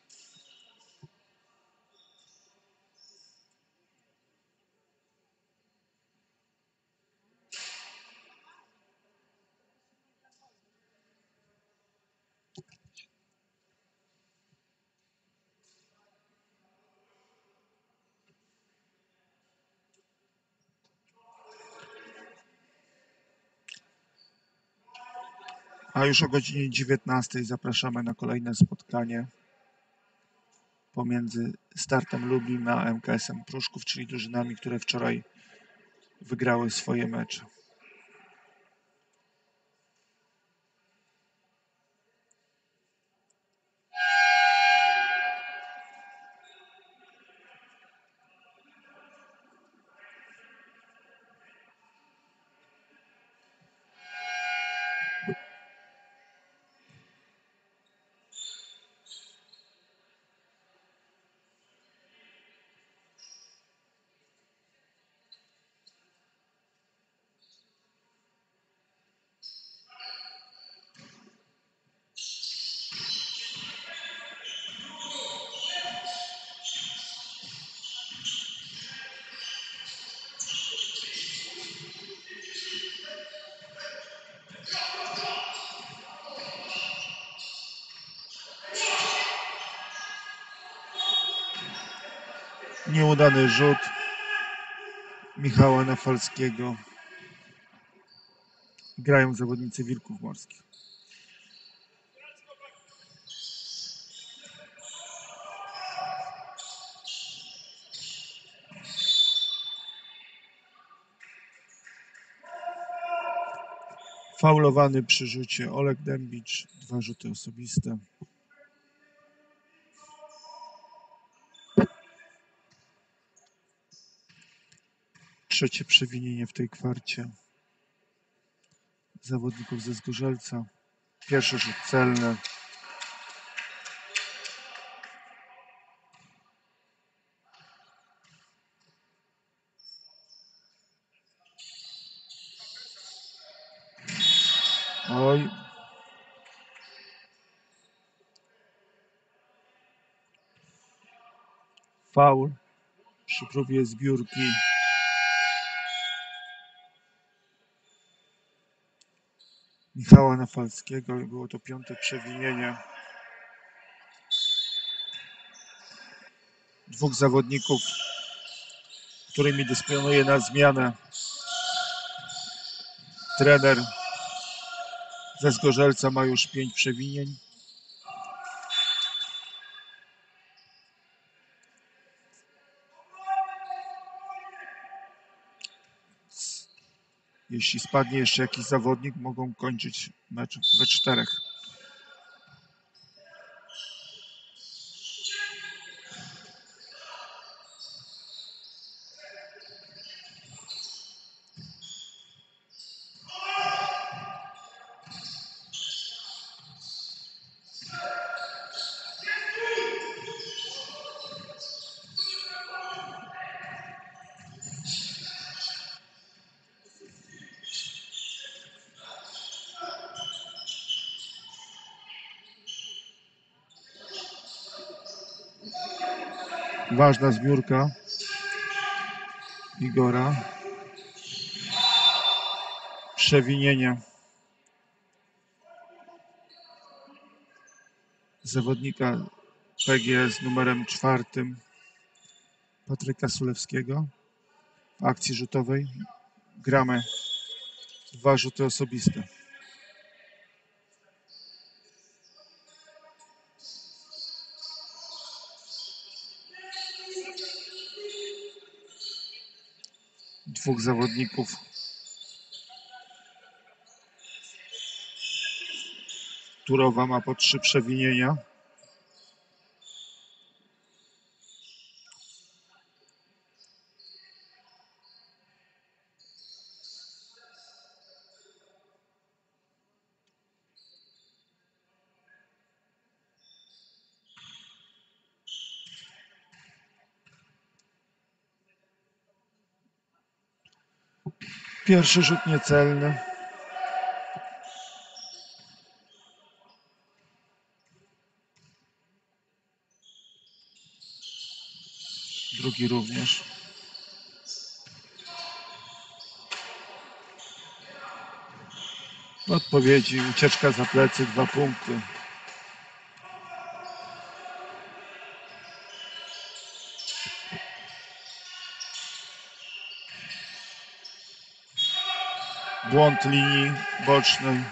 S1: A już o godzinie dziewiętnastej zapraszamy na kolejne spotkanie pomiędzy Startem Lublin a M K S-em Pruszków, czyli drużynami, które wczoraj wygrały swoje mecze. Nieudany rzut Michała Nafalskiego. Grają zawodnicy Wilków Morskich. Faulowany przy rzucie Oleg Dębicz. Dwa rzuty osobiste. Trzecie przewinienie w tej kwarcie zawodników ze Zgorzelca. Pierwszy rzut celny. Oj. Faul przy próbie zbiórki. Michała Nafalskiego. Było to piąte przewinienie. Dwóch zawodników, którymi dysponuje na zmianę trener ze Zgorzelca, ma już pięć przewinień. Jeśli spadnie jeszcze jakiś zawodnik, mogą kończyć mecz we czterech. Ważna zbiórka Igora. Przewinienie zawodnika P G z numerem czwartym Patryka Sulewskiego. W akcji rzutowej gramy dwa rzuty osobiste. Dwóch zawodników Turowa ma po trzy przewinienia. Pierwszy rzut niecelny. Drugi również. W odpowiedzi ucieczka za plecy, dwa punkty. Błąd linii bocznej.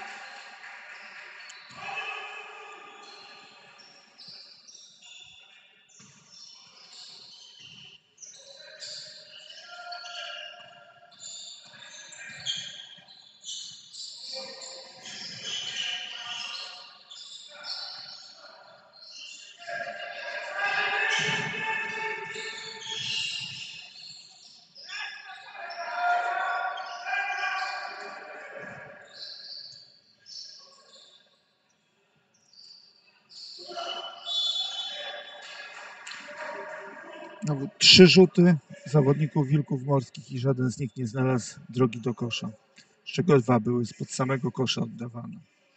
S1: No, trzy rzuty zawodników Wilków Morskich i żaden z nich nie znalazł drogi do kosza. Z czego dwa były spod samego kosza oddawane.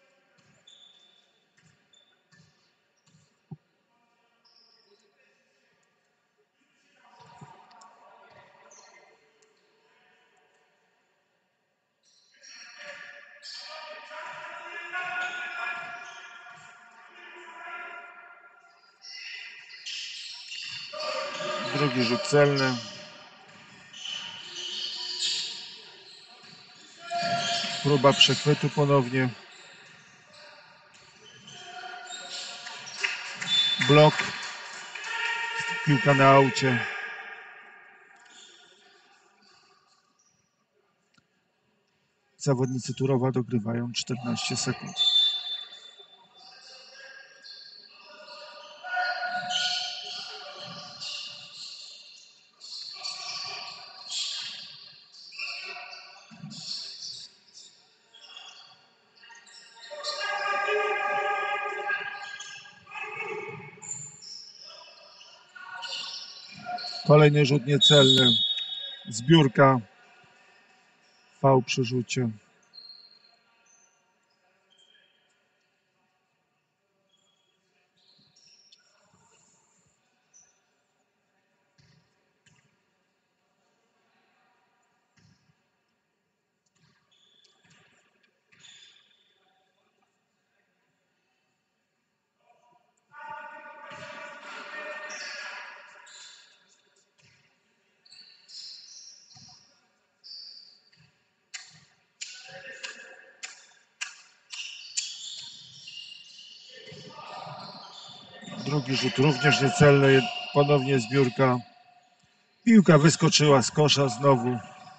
S1: Drugi rzut celny. Próba przechwytu ponownie. Blok. Piłka na aucie. Zawodnicy Turowa dogrywają czternaście sekund. Kolejny rzut niecelny. Zbiórka. Fał przy rzucie. Drugi rzut również niecelny, ponownie zbiórka. Piłka wyskoczyła z kosza znowu.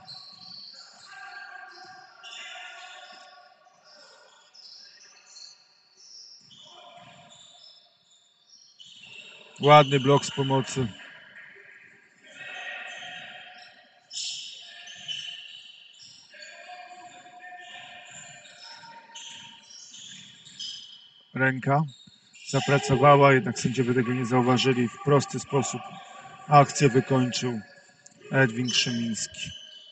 S1: Ładny blok z pomocy. Ręka zapracowała, jednak sędziowie tego nie zauważyli. W prosty sposób akcję wykończył Edwin Krzymiński.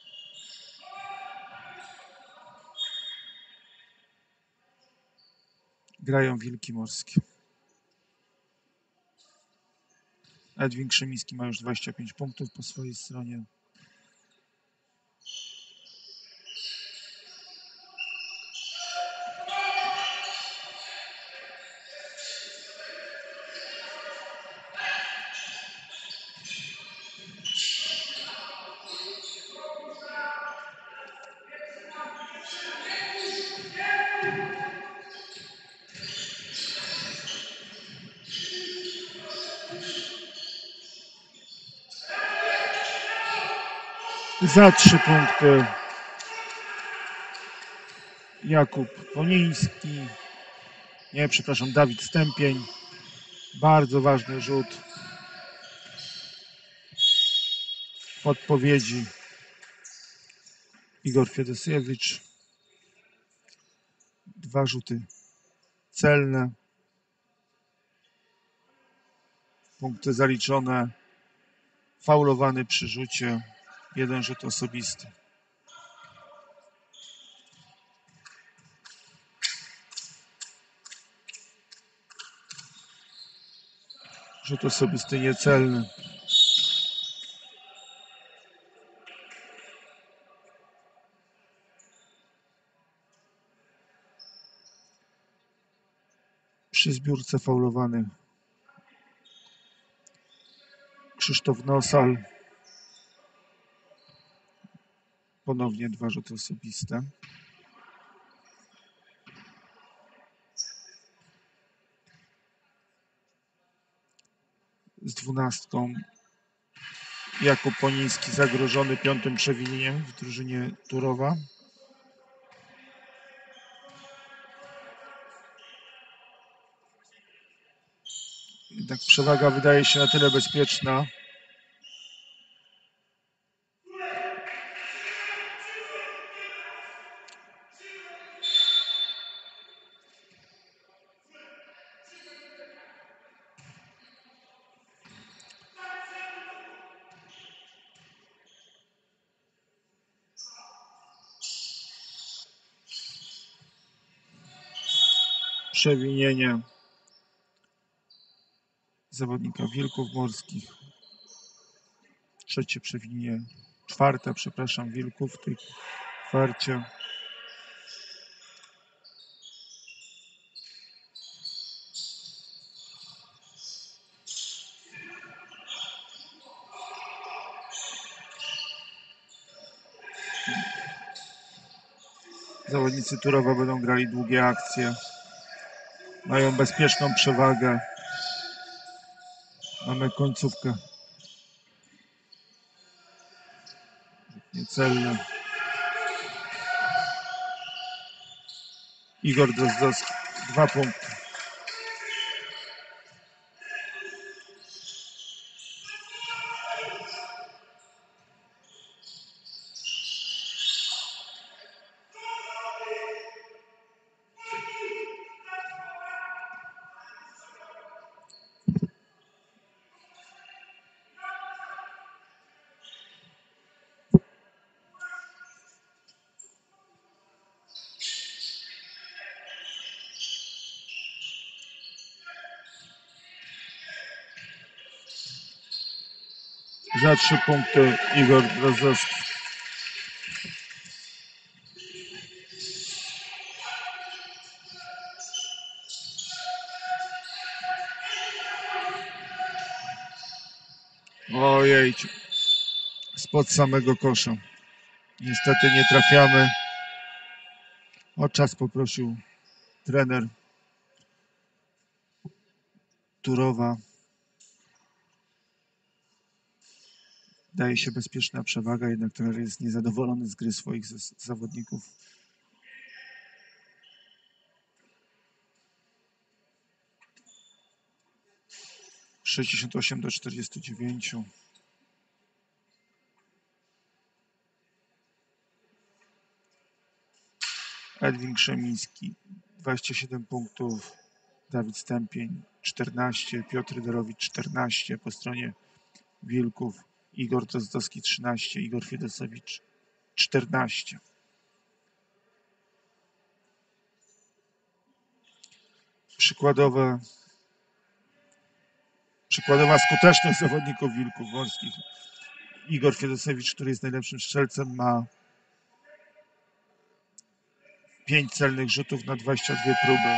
S1: Grają Wilki Morskie. Edwin Krzymiński ma już dwadzieścia pięć punktów po swojej stronie. Za trzy punkty Jakub Poniński. Nie, przepraszam, Dawid Stępień. Bardzo ważny rzut. W odpowiedzi Igor Fiedosiewicz. Dwa rzuty celne. Punkty zaliczone. Faulowany przy rzucie. Jeden rzut osobisty. Rzut osobisty niecelny. Przy zbiórce faulowany Krzysztof Nosal. Ponownie dwa rzuty osobiste. Z dwunastką Jakub Poniński zagrożony piątym przewinieniem w drużynie Turowa. Jednak przewaga wydaje się na tyle bezpieczna. Przewinienie zawodnika Wilków Morskich. Trzecie przewinienie, czwarte, przepraszam, Wilków w tej kwarcie. Zawodnicy Turowa będą grali długie akcje. Mają bezpieczną przewagę. Mamy końcówkę. Niecelny. Igor Drozdowski. Dwa punkty. Za trzy punkty Igor Drozdowski. Ojej, spod samego kosza. Niestety nie trafiamy. O czas poprosił trener Turowa. Daje się bezpieczna przewaga, jednak trener jest niezadowolony z gry swoich zawodników. sześćdziesiąt osiem do czterdziestu dziewięciu. Edwin Krzemiński dwadzieścia siedem punktów, Dawid Stępień czternaście, Piotr Dorowicz czternaście po stronie Wilków, Igor Drozdowski trzynaście, Igor Fiedosowicz czternaście. Przykładowe, przykładowa skuteczność zawodników Wilków Morskich. Igor Fiedosowicz, który jest najlepszym strzelcem, ma pięć celnych rzutów na dwadzieścia dwie próby.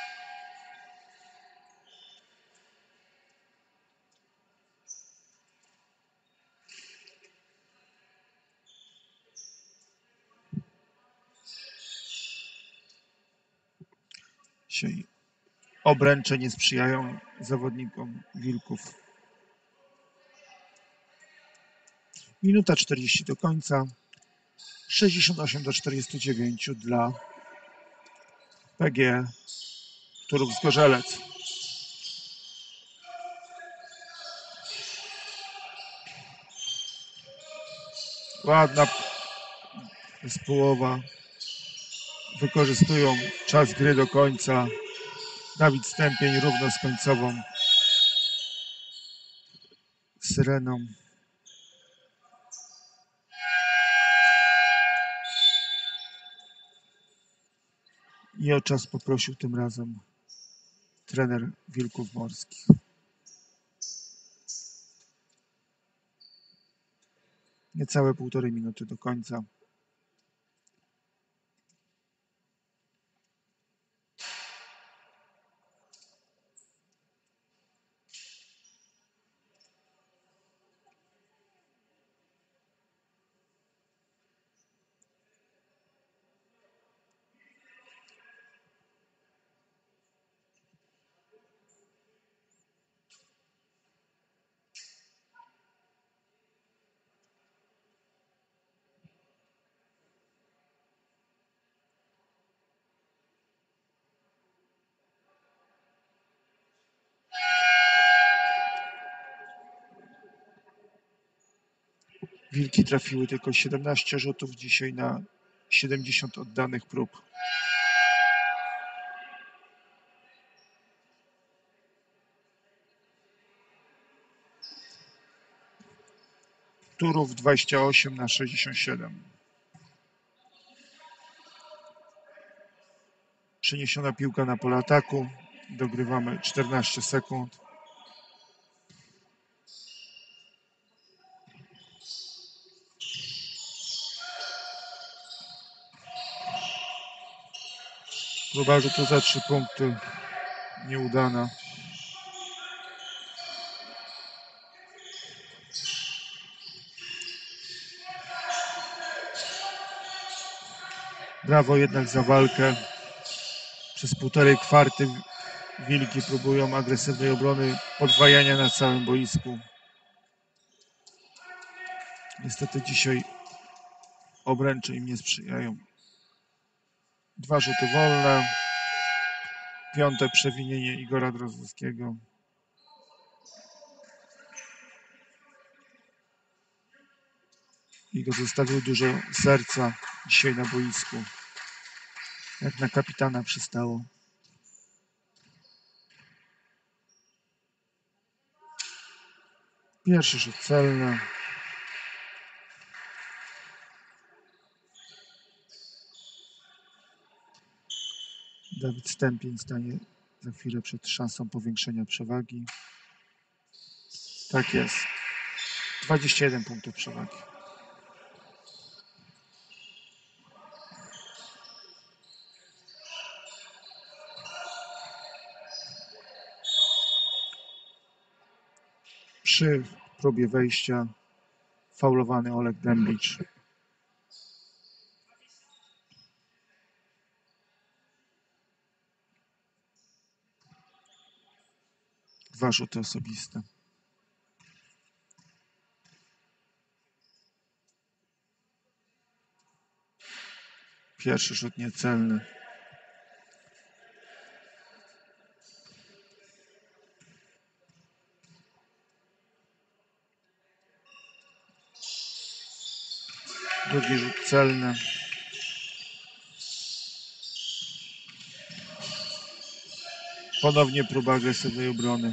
S1: Dzisiaj obręcze nie sprzyjają zawodnikom Wilków. Minuta czterdzieści do końca. sześćdziesiąt osiem do czterdziestu dziewięciu dla P G Turów-Zgorzelec. Ładna zespołowa. Wykorzystują czas gry do końca. Dawid Stępień równo z końcową syreną. I o czas poprosił tym razem trener Wilków Morskich. Niecałe półtorej minuty do końca. Wilki trafiły tylko siedemnaście rzutów dzisiaj na siedemdziesiąt oddanych prób. Turów dwadzieścia osiem na sześćdziesiąt siedem. Przeniesiona piłka na pole ataku. Dogrywamy czternaście sekund. Próba rzutu za trzy punkty nieudana. Brawo jednak za walkę. Przez półtorej kwarty Wilki próbują agresywnej obrony, podwajania na całym boisku. Niestety dzisiaj obręcze im nie sprzyjają. Dwa rzuty wolne. Piąte przewinienie Igora Drozdowskiego. Igor zostawił dużo serca dzisiaj na boisku. Jak na kapitana przystało. Pierwszy rzut celny. Dawid Stępień stanie za chwilę przed szansą powiększenia przewagi. Tak jest. dwadzieścia jeden punktów przewagi. Przy próbie wejścia faulowany Oleg Dębicz. Dwa rzuty osobiste. Pierwszy rzut niecelny. Drugi rzut celny. Ponownie próba agresywnej obrony.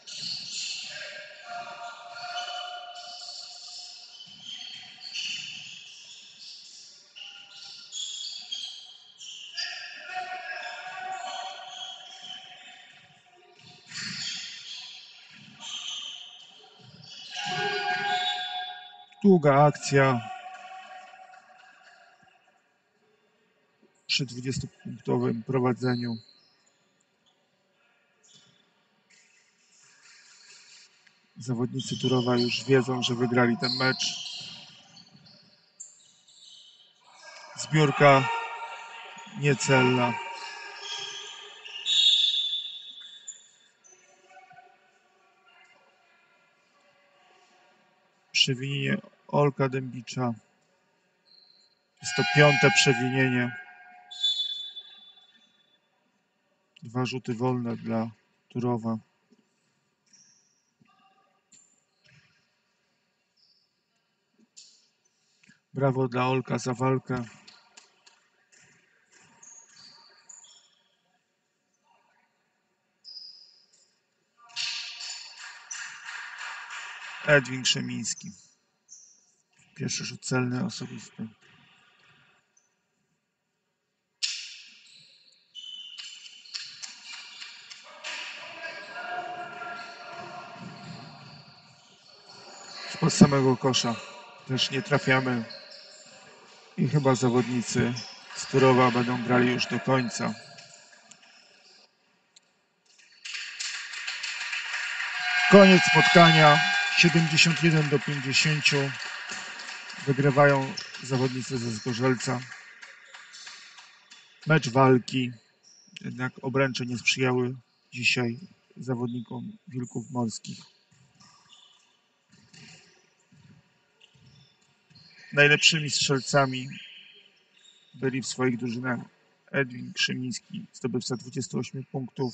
S1: Długa akcja przy dwudziestopunktowym prowadzeniu. Zawodnicy Turowa już wiedzą, że wygrali ten mecz. Zbiórka niecelna. Przewinienie Olka Dębicza. Jest to piąte przewinienie. Dwa rzuty wolne dla Turowa. Brawo dla Olka za walkę. Edwin Krzemiński. Pierwszy rzut celny osobisty. Spod samego kosza. Też nie trafiamy. I chyba zawodnicy z Turowa będą grali już do końca. Koniec spotkania. siedemdziesiąt jeden do pięćdziesięciu. Wygrywają zawodnicy ze Zgorzelca. Mecz walki. Jednak obręcze nie sprzyjały dzisiaj zawodnikom Wilków Morskich. Najlepszymi strzelcami byli w swoich drużynach Edwin Krzemiński, zdobywca dwudziestu ośmiu punktów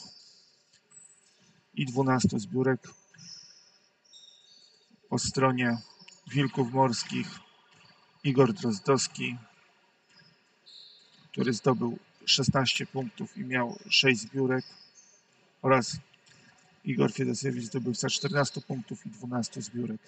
S1: i dwunastu zbiórek. Po stronie Wilków Morskich Igor Drozdowski, który zdobył szesnaście punktów i miał sześć zbiórek, oraz Igor Fiedosiewicz, zdobywca czternastu punktów i dwunastu zbiórek.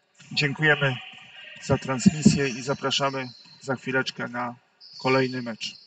S1: Dziękujemy za transmisję i zapraszamy za chwileczkę na kolejny mecz.